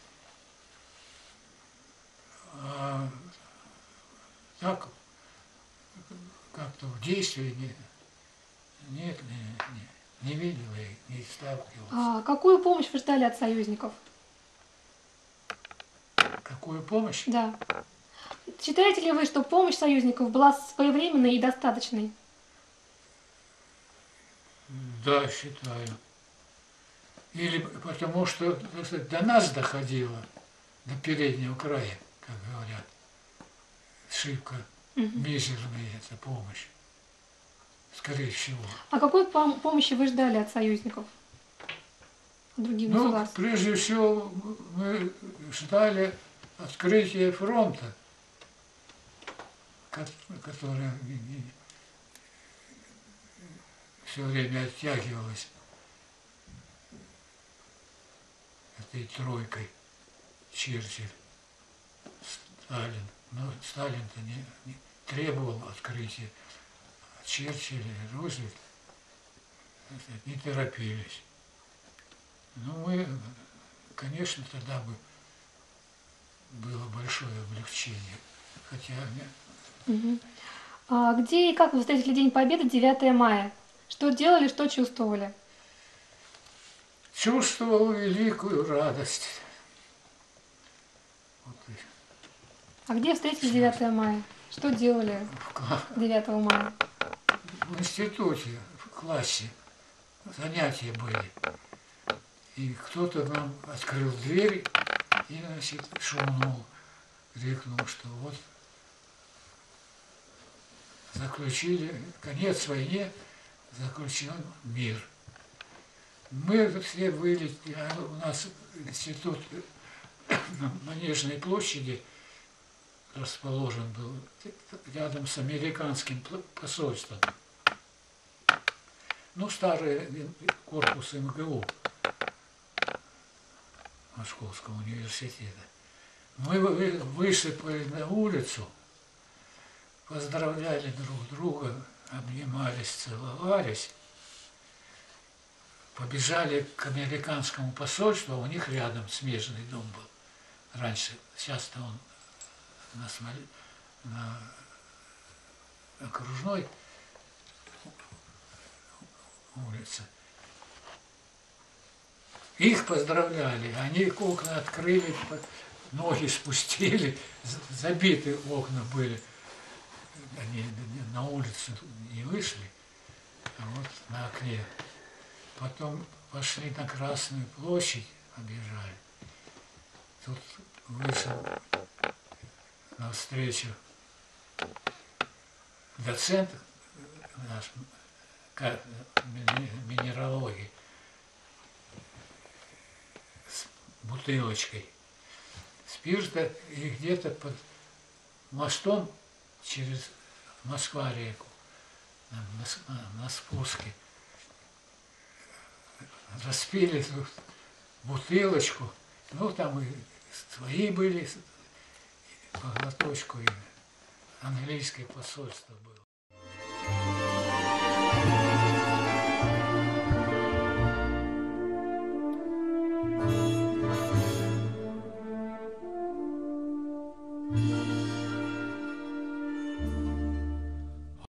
А так, как-то в действии не видел и не сталкивался. Какую помощь вы ждали от союзников? Какую помощь? Да. Считаете ли вы, что помощь союзников была своевременной и достаточной? Да, считаю. Или потому что, так сказать, до нас доходило, до переднего края, как говорят, шибко мизерная эта помощь, скорее всего. А какой помощи вы ждали от союзников? От других государств? Прежде всего, мы ждали открытия фронта, которое все время оттягивалось этой тройкой: Черчилль, Сталин. Но Сталин-то не требовал открытия, а Черчилль и Рузвельт не торопились. Ну, мы, конечно, тогда бы было большое облегчение. Хотя... Где и как вы встретили День Победы 9 мая? Что делали, что чувствовали? Чувствовал великую радость. Вот. А где встретили 9 мая? Что делали 9 мая? В институте, в классе занятия были. И кто-то нам открыл дверь и, значит, шумнул, крикнул, что вот заключили, конец войне, заключен мир. Мы все вылетели, у нас институт на Манежной площади расположен был, рядом с американским посольством. Ну, старый корпус МГУ Московского университета. Мы высыпали на улицу, поздравляли друг друга, обнимались, целовались, побежали к американскому посольству, а у них рядом смежный дом был. Раньше, сейчас-то он на Окружной улице. Их поздравляли, они окна открыли, ноги спустили, забиты окна были. Они на улицу не вышли, а вот на окне. Потом пошли на Красную площадь, объезжали. Тут вышел навстречу доцент наш минералогии с бутылочкой спирта, и где-то под мостом через Москва-реку на спуске распили бутылочку. Ну, там и свои были, по глоточку, и английское посольство было.